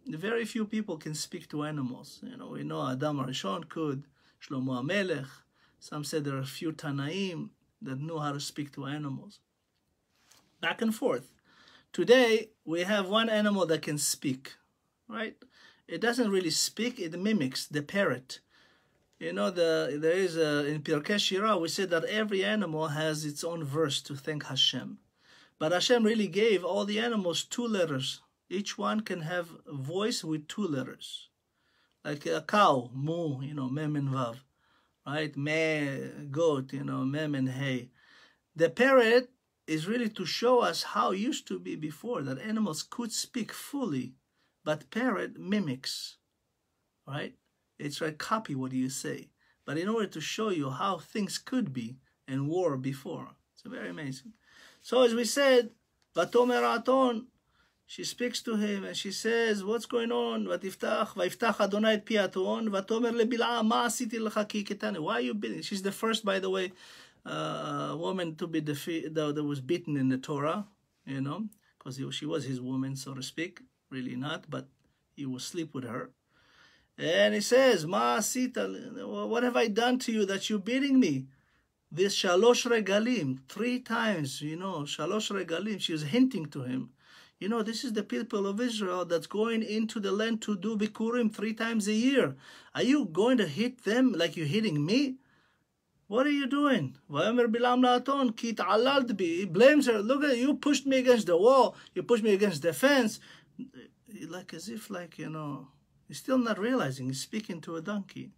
very few people can speak to animals. We know Adam Arishon could, Shlomo HaMelech. Some said there are a few Tanaim that knew how to speak to animals. Back and forth. Today, we have one animal that can speak, right? It doesn't really speak, it mimics the parrot. In Pirkei Shirah, we said that every animal has its own verse to thank Hashem. But Hashem really gave all the animals 2 letters. Each one can have a voice with 2 letters. Like a cow, mu, mem and vav. Right? Me, goat, mem and hey. The parrot is really to show us how it used to be before, that animals could speak fully, but parrot mimics, right? It's like copy what you say. But in order to show you how things could be and were before. It's very amazing. So as we said, Vatomer Aton, she speaks to him and she says, what's going on? Vayiftach Adonai et pi Aton, Vatomer leBil'am, ma asiti lecha ki ketani. Why are you beating? She's the first, by the way, woman to be defeated, that was beaten in the Torah, because she was his woman, so to speak. Really not, but he will sleep with her. And he says, Ma asita, what have I done to you that you're beating me? This shalosh regalim, 3 times, shalosh regalim, she was hinting to him. This is the people of Israel that's going into the land to do Bikurim 3 times a year. Are you going to hit them like you're hitting me? What are you doing? Vayomer Bilam la'aton ki ta'alalt bi. He blames her. Look at you, pushed me against the wall. You pushed me against the fence. Like as if, he's still not realizing he's speaking to a donkey.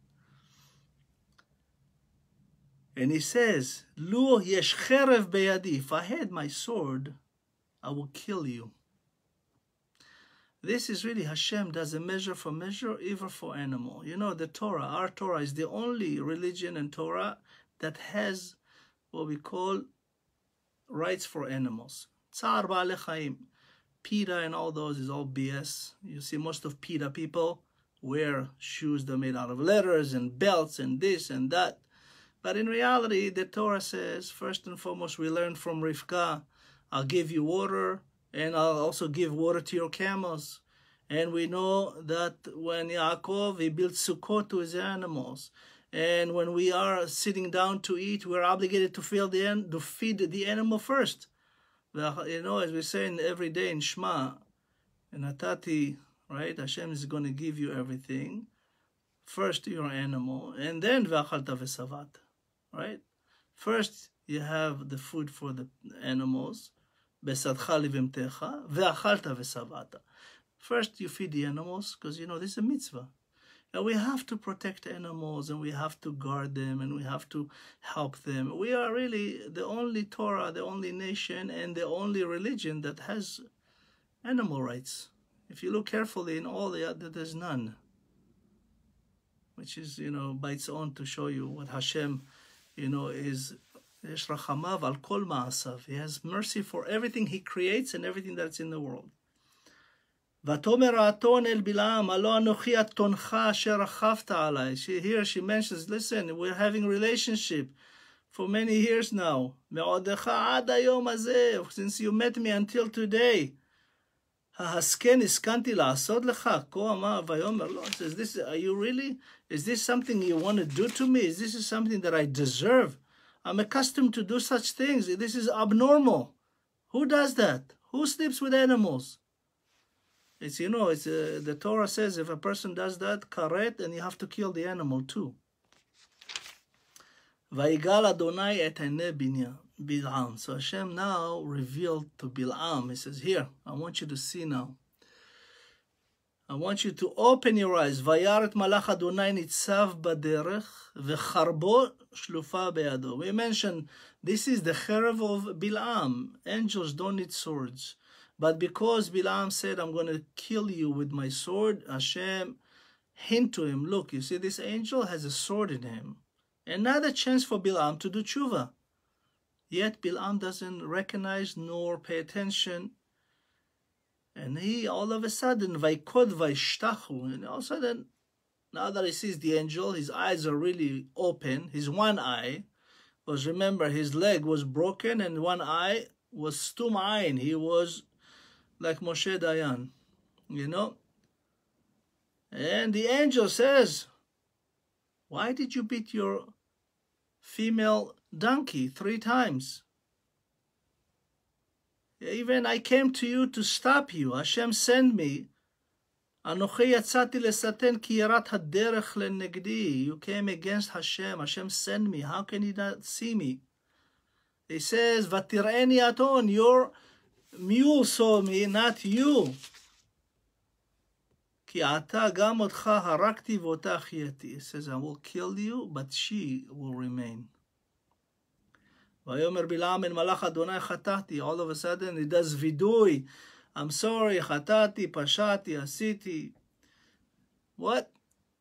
And he says, Lu yesh cherev beyadi. If I had my sword, I will kill you. This is really, Hashem does a measure for measure, even for animal. The Torah, our Torah is the only religion and Torah that has what we call rights for animals. Tsar ba'alei chaim. PETA and all those is all BS. You see most of PETA people wear shoes that are made out of leathers and belts and this and that. But in reality, the Torah says, first and foremost, we learn from Rivka, I'll give you water, and I'll also give water to your camels. And we know that when Yaakov, he built Sukkot to his animals. And when we are sitting down to eat, we're obligated to feed the animal first. As we say every day in Shema, in Atati, right? Hashem is going to give you everything. First your animal, and then V'achalta v'savat, right? First you have the food for the animals. Besadcha livimtecha, ve'achalta v'savata. First you feed the animals, because this is a mitzvah. And we have to protect animals, and we have to guard them, and we have to help them. We are really the only Torah, the only nation, and the only religion that has animal rights. If you look carefully in all the other, there's none. Which is, by its own to show you what Hashem, is Yesh rachamav al kol ma'asav. He has mercy for everything he creates and everything that's in the world. Vatomer aton el Bilam, alo anochi atoncha asher achavta alai. Here she mentions, listen, we're having relationship for many years now. Me'odecha ad hayom hazeh, since you met me until today. Hahasken iskanti la'asod lecha. Ko amar vayomer lo. Says, this, are you really? Is this something you want to do to me? Is this something that I deserve? I'm accustomed to do such things. This is abnormal. Who does that? Who sleeps with animals? It's, the Torah says if a person does that, karet, and you have to kill the animal too. Vayigal Adonai et einei Bil'am. So Hashem now revealed to Bil'am. He says, here, I want you to see now. I want you to open your eyes. Vayaret malach Adonai nitzav baderech vecharbo shlufa be'ado. We mentioned this is the cherev of Bil'am. Angels don't need swords. But because Bil'am said, I'm going to kill you with my sword, Hashem hint to him, look, you see this angel has a sword in him. Another chance for Bil'am to do tshuva. Yet Bil'am doesn't recognize nor pay attention. And he, all of a sudden, vaikod vaishtachu, and all of a sudden, now that he sees the angel, his eyes are really open. His one eye, because remember, his leg was broken and one eye was stum ayin. He was like Moshe Dayan, And the angel says, why did you beat your female donkey 3 times? Even I came to you to stop you. Hashem sent me. אנוכי יצאתי לשטן כי יראת הדרך לנגדי. You came against Hashem. Hashem sent me. How can you not see me? He says, ותראני אתון. Your mule saw me, not you. כי עתה גם אותך הרגתי ואותה החייתי. He says, I will kill you, but she will remain. ויאמר בלעם אל מלאך אדוני חטאתי. All of a sudden he does וידוי. I'm sorry, חטאתי, פשעתי, עשיתי. What?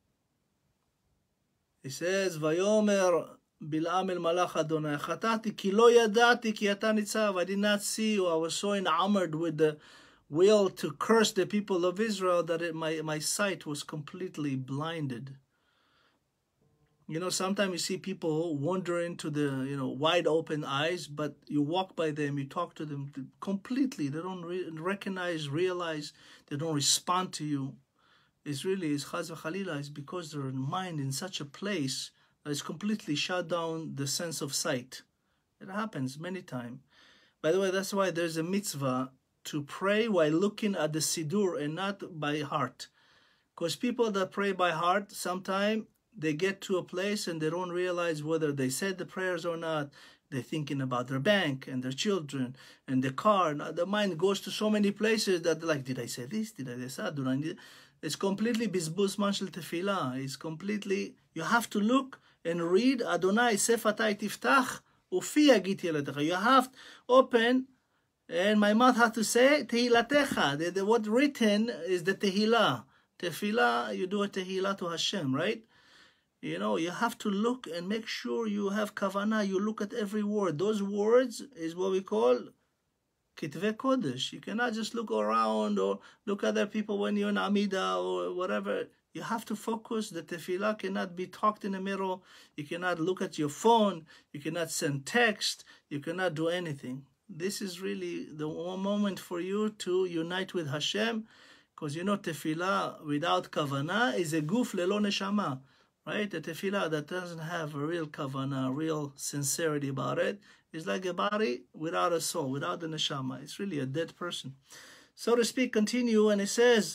He says, ויאמר בלעם אל מלאך אדוני חטאתי, כי לא ידעתי כי אתה ניצב. I did not see you. I was so enamored with the will to curse the people of Israel that my sight was completely blinded. You know, sometimes you see people wander into the, wide open eyes, but you walk by them, you talk to them completely. They don't recognize, realize, they don't respond to you. It's really, it's chaz v'chalila, it's because their mind in such a place that it's completely shut down the sense of sight. It happens many times. By the way, that's why there's a mitzvah to pray while looking at the Siddur and not by heart. Because people that pray by heart, sometimes they get to a place and they don't realize whether they said the prayers or not. They're thinking about their bank and their children and the car. Now, the mind goes to so many places that they're like, did I say this? Did I say that? Do I need? It's completely bizbuz man shel tefillah. It's completely, you have to look and read Adonai sefatai tiftach ufi yagit yeletecha. You have to open and my mouth has to say tehilatecha. What written is the tehillah. Tefillah, you do a tehillah to Hashem, right? You have to look and make sure you have kavanah. You look at every word. Those words is what we call kitvei kodesh. You cannot just look around or look at other people when you're in Amida or whatever. You have to focus. The tefillah cannot be talked in the middle. You cannot look at your phone. You cannot send text. You cannot do anything. This is really the one moment for you to unite with Hashem, because tefillah without kavanah is a guf lelo neshama. Right? The tefillah that doesn't have a real kavanah, real sincerity about it, is like a body without a soul, without the neshama. It's really a dead person. So to speak, continue, and it says,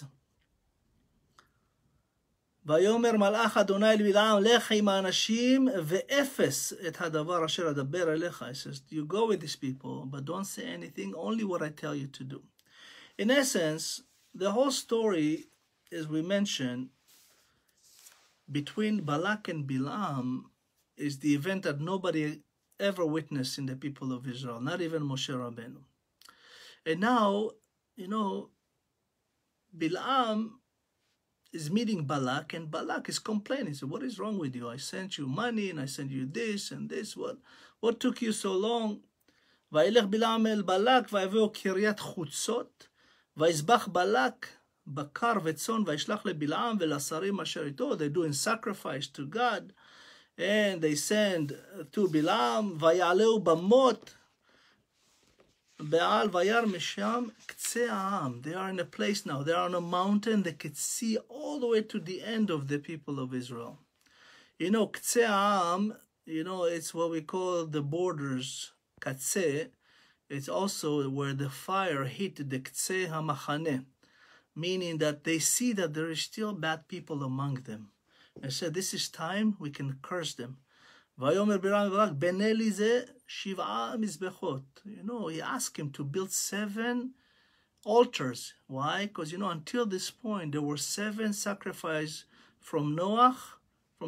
ויאמר מלאך אדוני אל בלעם לך עם האנשים ואפס את הדבר אשר אדבר אליך. It says, you go with these people, but don't say anything, only what I tell you to do. In essence, the whole story, as we mentioned, between Balak and Bilam is the event that nobody ever witnessed in the people of Israel, not even Moshe Rabbeinu. And now, Bilam is meeting Balak, and Balak is complaining. So what is wrong with you? I sent you money, and I sent you this and this. What took you so long? וילך בלעם אל בלק, ויביאו קריית חוצות, ויזבח בלק בקר וצאן, וישלח לבלעם ולשרים אשר איתו. They're doing sacrifice to God, and they send to Bilam, ויעלהו במות, בעל וירא משם קצה העם. They are in a place now, they are on a mountain, they could see all the way to the end of the people of Israel. קצה העם, it's what we call the borders, קצה. It's also where the fire hit the קצה המחנה, meaning that they see that there is still bad people among them. I said, this is time we can curse them. ויאמר בלעם לבלק, בנה לי זה 7 מזבחות. He asked him to build 7 altars. Why? Because, until this point, there were 7 sacrifices from Noah, from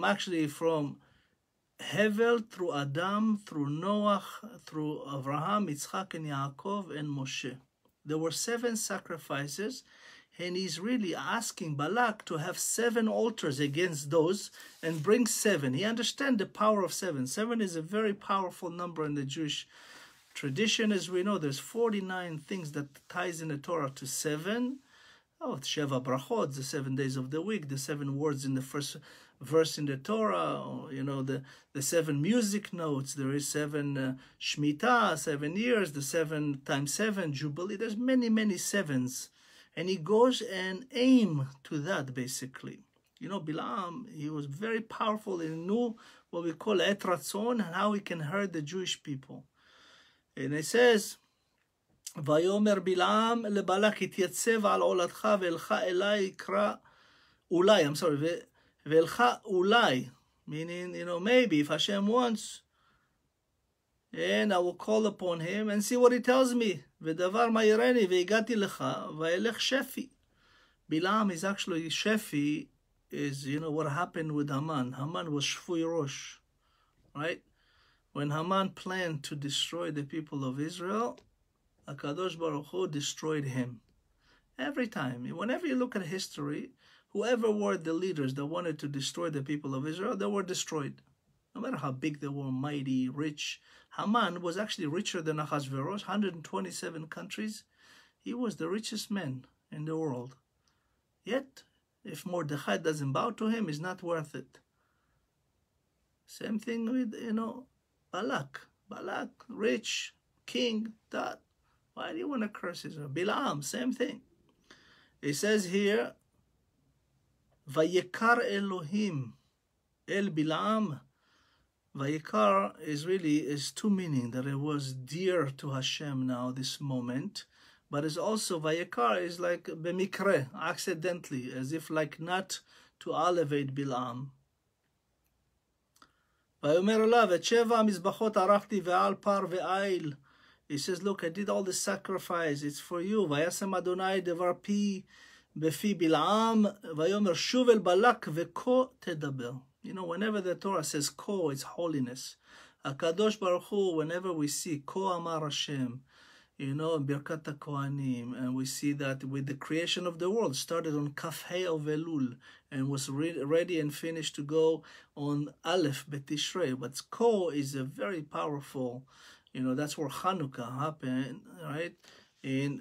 Hevel, through Adam, through Noah, through Abraham, Yitzchak, and Yaakov, and Moshe. There were 7 sacrifices, and he's really asking Balak to have 7 altars against those and bring 7. He understands the power of 7. 7 is a very powerful number in the Jewish tradition. As we know, there's 49 things that ties in the Torah to 7. Sheva Brachot, the 7 days of the week, the 7 words in the first verse in the Torah, or, the 7 music notes. There is 7 Shemitah, 7 years, the 7 times 7 Jubilee. There's many, many sevens. And he goes and aim to that, basically. You know, Bilam, he was very powerful and knew what we call et ratzon, and how he can hurt the Jewish people. And it says, ויאמר בלעם לבלק התייצב על עולתך ואלך אליי יקרא אולי, I'm sorry, ואלך אולי, meaning, you know, maybe if Hashem wants, and I will call upon him and see what he tells me. ודבר מה יראני והגעתי לך ואלך שפי. Bilam is actually Shefi, is, you know, what happened with Haman. Haman was Shfui Rosh, right? When Haman planned to destroy the people of Israel, HaKadosh Baruch Hu destroyed him. Every time, whenever you look at history, whoever were the leaders that wanted to destroy the people of Israel, they were destroyed. No matter how big they were, mighty, rich. Haman was actually richer than Ahasuerus, 127 countries. He was the richest man in the world. Yet, if Mordechai doesn't bow to him, it's not worth it. Same thing with, you know, Balak. Balak, rich, king, that. Why do you want to curse Israel? Bilam, same thing. It says here, Vayekar Elohim El Bilam. Vayekar is two meaning, that it was dear to Hashem now, this moment. But it's also, Vayekar is like bemikre, accidentally, as if like not to elevate Bilam. ויאמר אליו, את שבע המזבחות ערכתי ועל פר ועיל. He says, look, I did all the sacrifice, it's for you. וישם אדוני דבר פי בפי בלעם, ויאמר שוב אל בלק וכה תדבר. You know, whenever the Torah says כה, it's holiness. HaKadosh Baruch Hu, whenever we see כה אמר Hashem, you know, Birkat HaKohanim, and we see that with the creation of the world, started on Kaf Hei of Elul, and was ready and finished to go on Aleph Betishrei. But Ko is a very powerful, you know, that's where Chanukah happened, right? In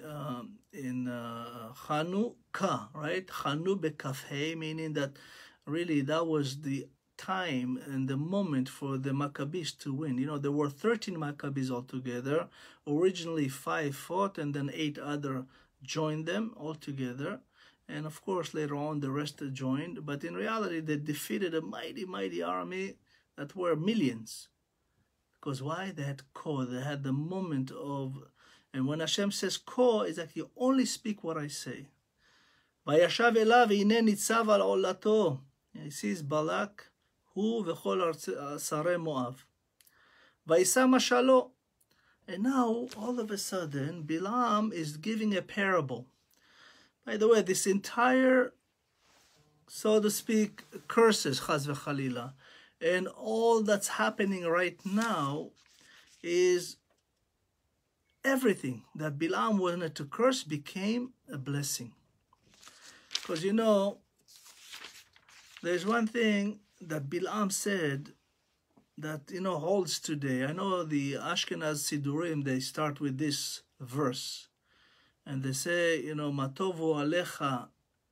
Chanukah, right? Chanu Bekaf Hei, meaning that really that was the time and the moment for the Maccabees to win. You know, there were 13 Maccabees altogether. Originally 5 fought, and then 8 other joined them altogether. And of course, later on, the rest joined. But in reality, they defeated a mighty, mighty army that were millions. Because why? They had Ko. They had the moment of... And when Hashem says Ko, it's like you only speak what I say. וישב אליו והנה ניצב על עולתו. He sees Balak, הוא וכל שרי מואב. וישא משלו. And now, all of a sudden, Bilam is giving a parable. By the way, this entire, so to speak, curses, chaz v'chalila, and all that's happening right now is everything that Bilam wanted to curse became a blessing. Because, you know, there's one thing that Bilam said that, you know, holds today. I know the Ashkenaz Sidurim, they start with this verse. And they say, you know, Matovu alecha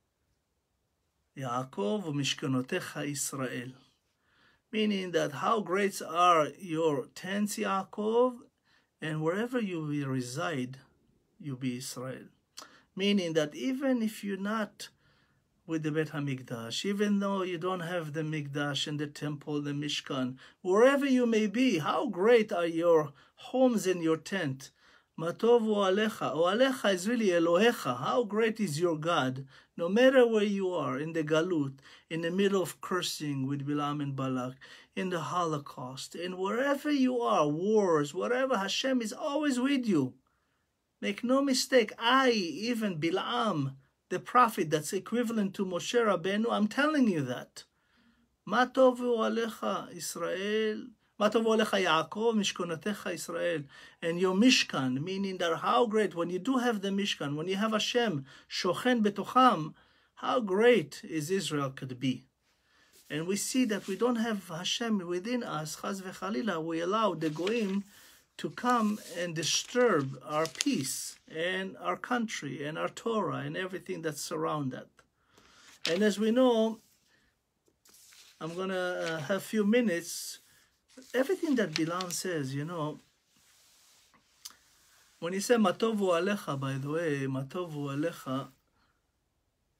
Yaakov u'mishkanotecha Israel. Meaning that how great are your tents, Yaakov, and wherever you will reside, you be Israel. Meaning that even if you're not with the Bet HaMikdash, even though you don't have the Mikdash and the temple, the Mishkan, wherever you may be, how great are your homes and your tent. Matovu alecha. Alecha is really Elohecha. How great is your God, no matter where you are, in the Galut, in the middle of cursing with Bilam and Balak, in the Holocaust, and wherever you are, wars, whatever, Hashem is always with you. Make no mistake, even Bilam, the prophet that's equivalent to Moshe Rabbeinu, I'm telling you that. Matovu alecha Israel. Matovu alecha Yaakov, mishkonatecha Israel. And your Mishkan, meaning that how great, when you do have the Mishkan, when you have Hashem, shochen betocham, how great is Israel could be. And we see that we don't have Hashem within us, chaz v'chalila, we allow the Goim to come and disturb our peace and our country and our Torah and everything that surrounds that. And as we know, I'm going to have a few minutes. Everything that Bilam says, you know, when he said Matovu alecha, by the way, Matovu alecha,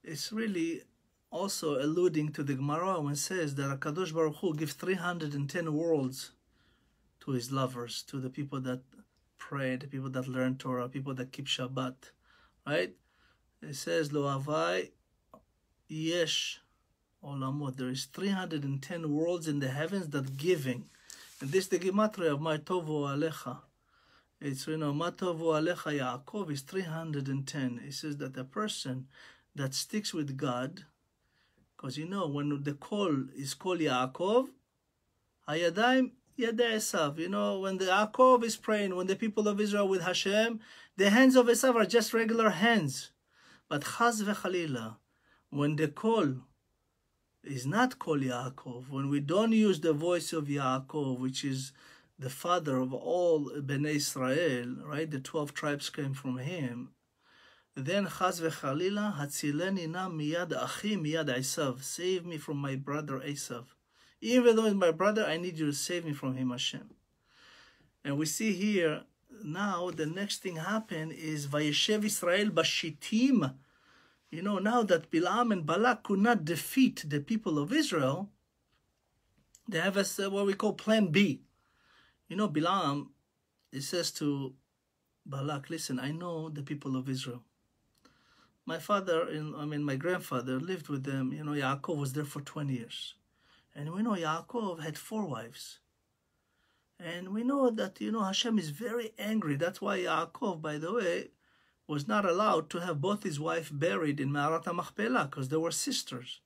it's really also alluding to the Gemara when it says that HaKadosh Baruch Hu gives 310 worlds to his lovers, to the people that pray, the people that learn Torah, people that keep Shabbat, right? It says, Lo Havai Yesh Olamot. There is 310 worlds in the heavens that giving. And this is the Gematria of Ma Tovu Alecha. It's, Ma Tovu Alecha Yaakov is 310. It says that a person that sticks with God, because when the call is called Yaakov, Hayadayim Yadei Esav. When the Yaakov is praying, when the people of Israel with Hashem, the hands of Esav are just regular hands. But Chaz v'Chalila, when the call is not called Yaakov, when we don't use the voice of Yaakov, which is the father of all Bnei Israel, right? The 12 tribes came from him. Then Chaz v'Chalila, Hatzileni na miyad achi miyad Esav. Save me from my brother Esav. Even though it's my brother, I need you to save me from him, Hashem. And we see here, now the next thing happened is Vayeshev Israel Bashitim. Now that Bilam and Balak could not defeat the people of Israel, they have what we call Plan B. Bilam, it says to Balak, listen, I know the people of Israel. My father, my grandfather lived with them. Yaakov was there for 20 years. And we know Yaakov had 4 wives. And we know that, Hashem is very angry. That's why Yaakov, by the way, was not allowed to have both his wife buried in Ma'arat HaMachpelah because they were sisters.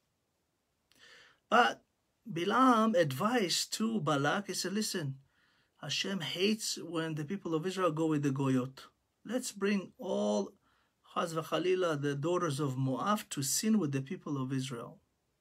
But Bilam advised to Balak, he said, listen, Hashem hates when the people of Israel go with the Goyot. Let's bring all, Chaz v'Chalila, the daughters of Moab, to sin with the people of Israel.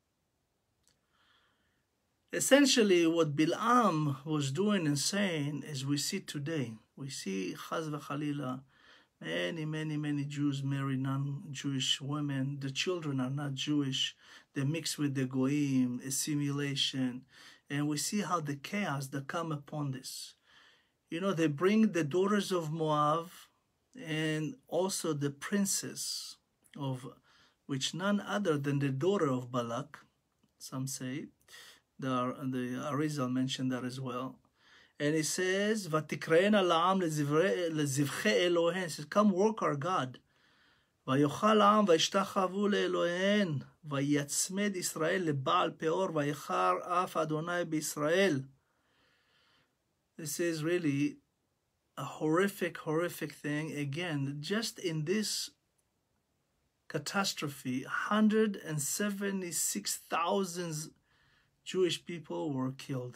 Essentially, what Bilam was doing and saying is we see today. We see, Chaz v'Chalila, many Jews marry non-Jewish women. The children are not Jewish. They mix with the Goyim, assimilation. And we see how the chaos that come upon this. They bring the daughters of Moab and also the princess of, which none other than the daughter of Balak, some say. The Arizal mentioned that as well. And it says, "Vatikreina la'am lezivche Elohim." It says, "Come work our God." Vayochal la'am vayishtachavu leElohen vayatzmed Israel leBaal Peor vayichar af Adonai b'Israel. This is really a horrific thing. Again, just in this catastrophe, 176,000 Jewish people were killed.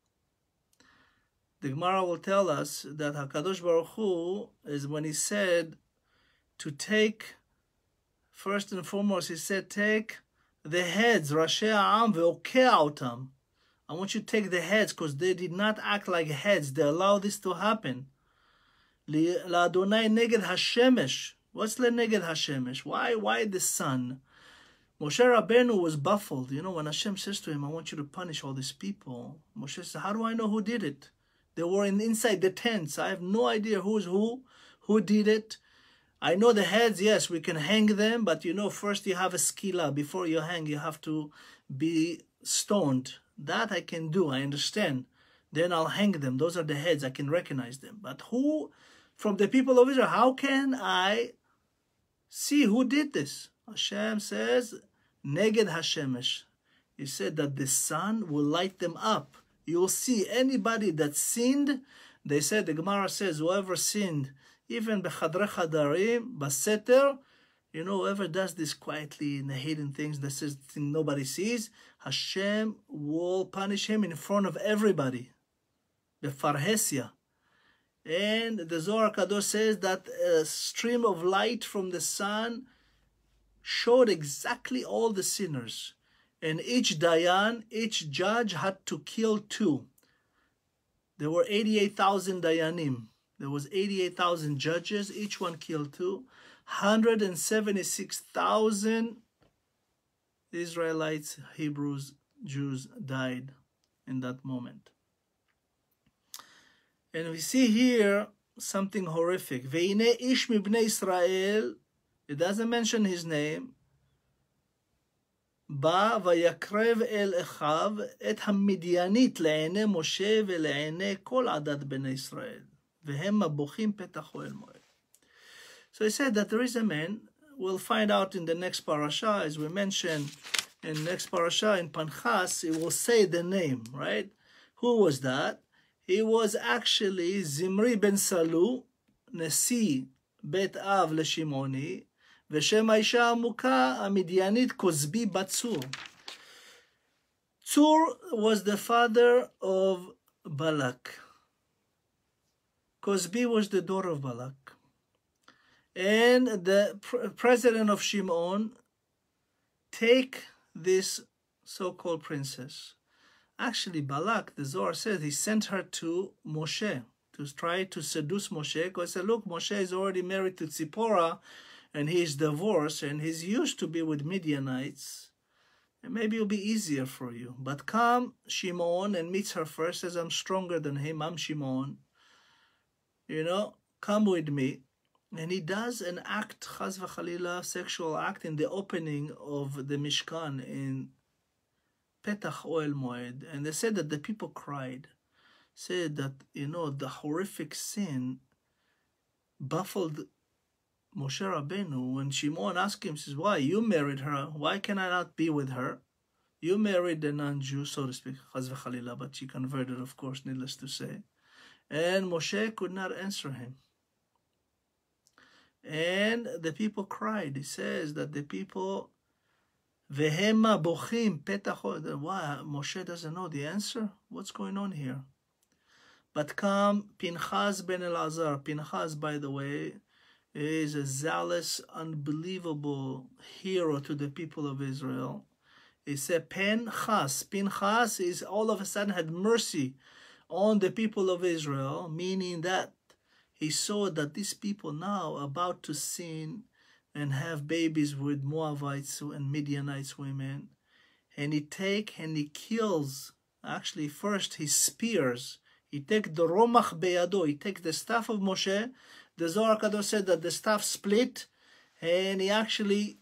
The Gemara will tell us that HaKadosh Baruch Hu is when he said to take, first and foremost, he said, take the heads, Rashi Ha'am ve'okea otam. I want you to take the heads because they did not act like heads. They allowed this to happen. La'Adonai neged Hashemesh. What's le'neged Hashemesh? Why the sun? Moshe Rabbeinu was baffled. When Hashem says to him, I want you to punish all these people. Moshe says, how do I know who did it? They were inside the tents. I have no idea who did it. I know the heads, yes, we can hang them, but first you have a skila. Before you hang, you have to be stoned. That I can do, I understand. Then I'll hang them. Those are the heads, I can recognize them. But who, from the people of Israel, how can I see who did this? Hashem says, Neged Hashemesh. He said that the sun will light them up. You will see anybody that sinned. They said, the Gemara says, whoever sinned, even b'chadre chadarim, b'seter, whoever does this quietly in the hidden things, that says nobody sees, Hashem will punish him in front of everybody. B'farhesia. And the Zohar Kadosh says that a stream of light from the sun showed exactly all the sinners. And each dayan, each judge had to kill 2. There were 88,000 dayanim. There was 88,000 judges. Each one killed 2. 176,000 Israelites, Hebrews, Jews died in that moment. And we see here something horrific. Ve'ine ish mibnei Israel. It doesn't mention his name. בא ויקרב אל אחיו את המדיינית לעיני משה ולעיני כל עדת בני ישראל, והם הבוכים פתח אוהל מועד. So he said that there is a man, we'll find out in the next parasha, as we mentioned, in next parasha, in Panchas, it will say the name, right? Who was that? He was actually Zimri ben Salu, נשיא בית אב לשמעוני, ושם האישה המוכה המדיינית כוזבי בת צור. Tzur was the father of Balak. Kozbi was the daughter of Balak. And the president of Shimon take this so-called princess. Actually, Balak, the Zohar says, he sent her to Moshe to try to seduce Moshe. Because he said, look, Moshe is already married to Tzipporah, and he is divorced, and he's used to be with Midianites. And maybe it'll be easier for you. But come Shimon and meets her first, says, I'm stronger than him, I'm Shimon. You know, come with me. And he does an act, chaz v'chalila, sexual act, in the opening of the Mishkan in Petach Oel Moed. And they said that the people cried. Said that, you know, the horrific sin baffled Moshe Rabbeinu. When Shimon asked him, says, why? You married her. Why can I not be with her? You married a non-Jew, so to speak, chaz v'chalila, but she converted, of course, needless to say. And Moshe could not answer him. And the people cried. He says that the people, Vehema bochim petach. Why? Moshe doesn't know the answer? What's going on here? But come Pinchas ben Elazar. Pinchas, by the way, is a zealous, unbelievable hero to the people of Israel. He said Pinchas. Pinchas is all of a sudden had mercy on the people of Israel, meaning that he saw that these people now are about to sin and have babies with Moabites and Midianites women. And he kills, actually first he spears. He takes the Romach Beyado, he takes the staff of Moshe. The Zohar Kadosh said that the staff split, and he actually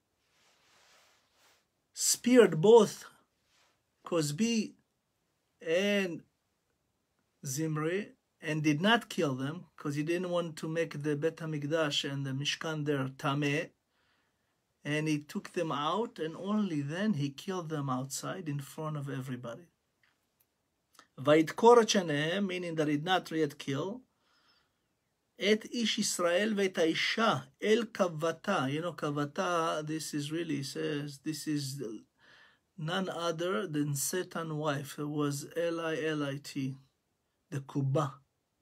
speared both Kozbi and Zimri, and did not kill them, because he didn't want to make the Bet HaMikdash and the Mishkan there tameh. And he took them out, and only then he killed them outside in front of everybody. Vayidkor chanehem, meaning that he did not yet kill. Et ish Yisrael v'et ha'isha el kavata. You know, kavata, this is really, says, this is none other than Satan's wife. It was L-I-L-I-T, the Kuba.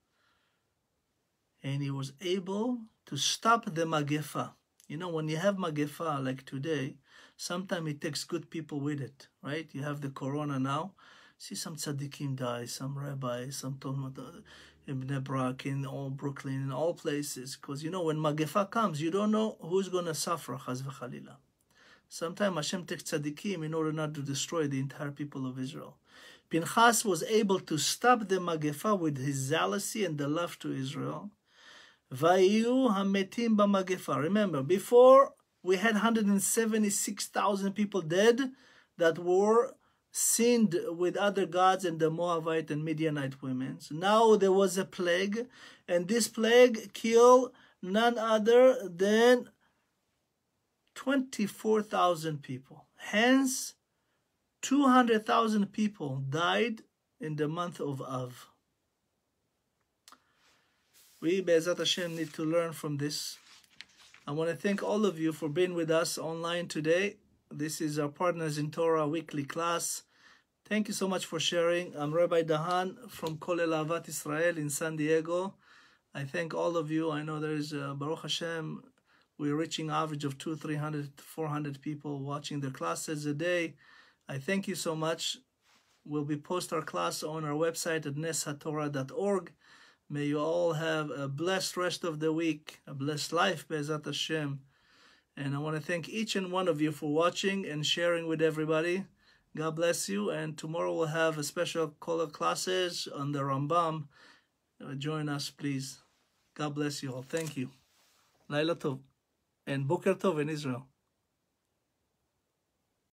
And he was able to stop the Magefa. You know, when you have Magefa like today, sometimes it takes good people with it, right? You have the Corona now. See some tzaddikim die, some rabbis, some Talmud in Bnei Brak, in all Brooklyn, in all places. Because, you know, when Magefa comes, you don't know who's going to suffer, chaz v'chalila. Sometimes Hashem takes tzaddikim in order not to destroy the entire people of Israel. Pinchas was able to stop the Magefa with his zealousy and the love to Israel. Vayu hametim b'magefa. Remember, before we had 176,000 people dead that were sinned with other gods and the Moabite and Midianite women. So now there was a plague, and this plague killed none other than 24,000 people. Hence, 200,000 people died in the month of Av. We, Be'ezat Hashem, need to learn from this. I want to thank all of you for being with us online today. This is our Partners in Torah weekly class. Thank you so much for sharing. I'm Rabbi Dahan from Kolel Ahavat Israel in San Diego. I thank all of you. I know there is, Baruch Hashem, we're reaching an average of 200, 300, 400 people watching the classes a day. I thank you so much. We'll be post our class on our website at neshatorah.org. May you all have a blessed rest of the week, a blessed life, Be'ezat Hashem. And I want to thank each and one of you for watching and sharing with everybody. God bless you. And tomorrow we'll have a special Kola classes on the Rambam. Join us, please. God bless you all. Thank you. Laila Tov. And Boker Tov in Israel.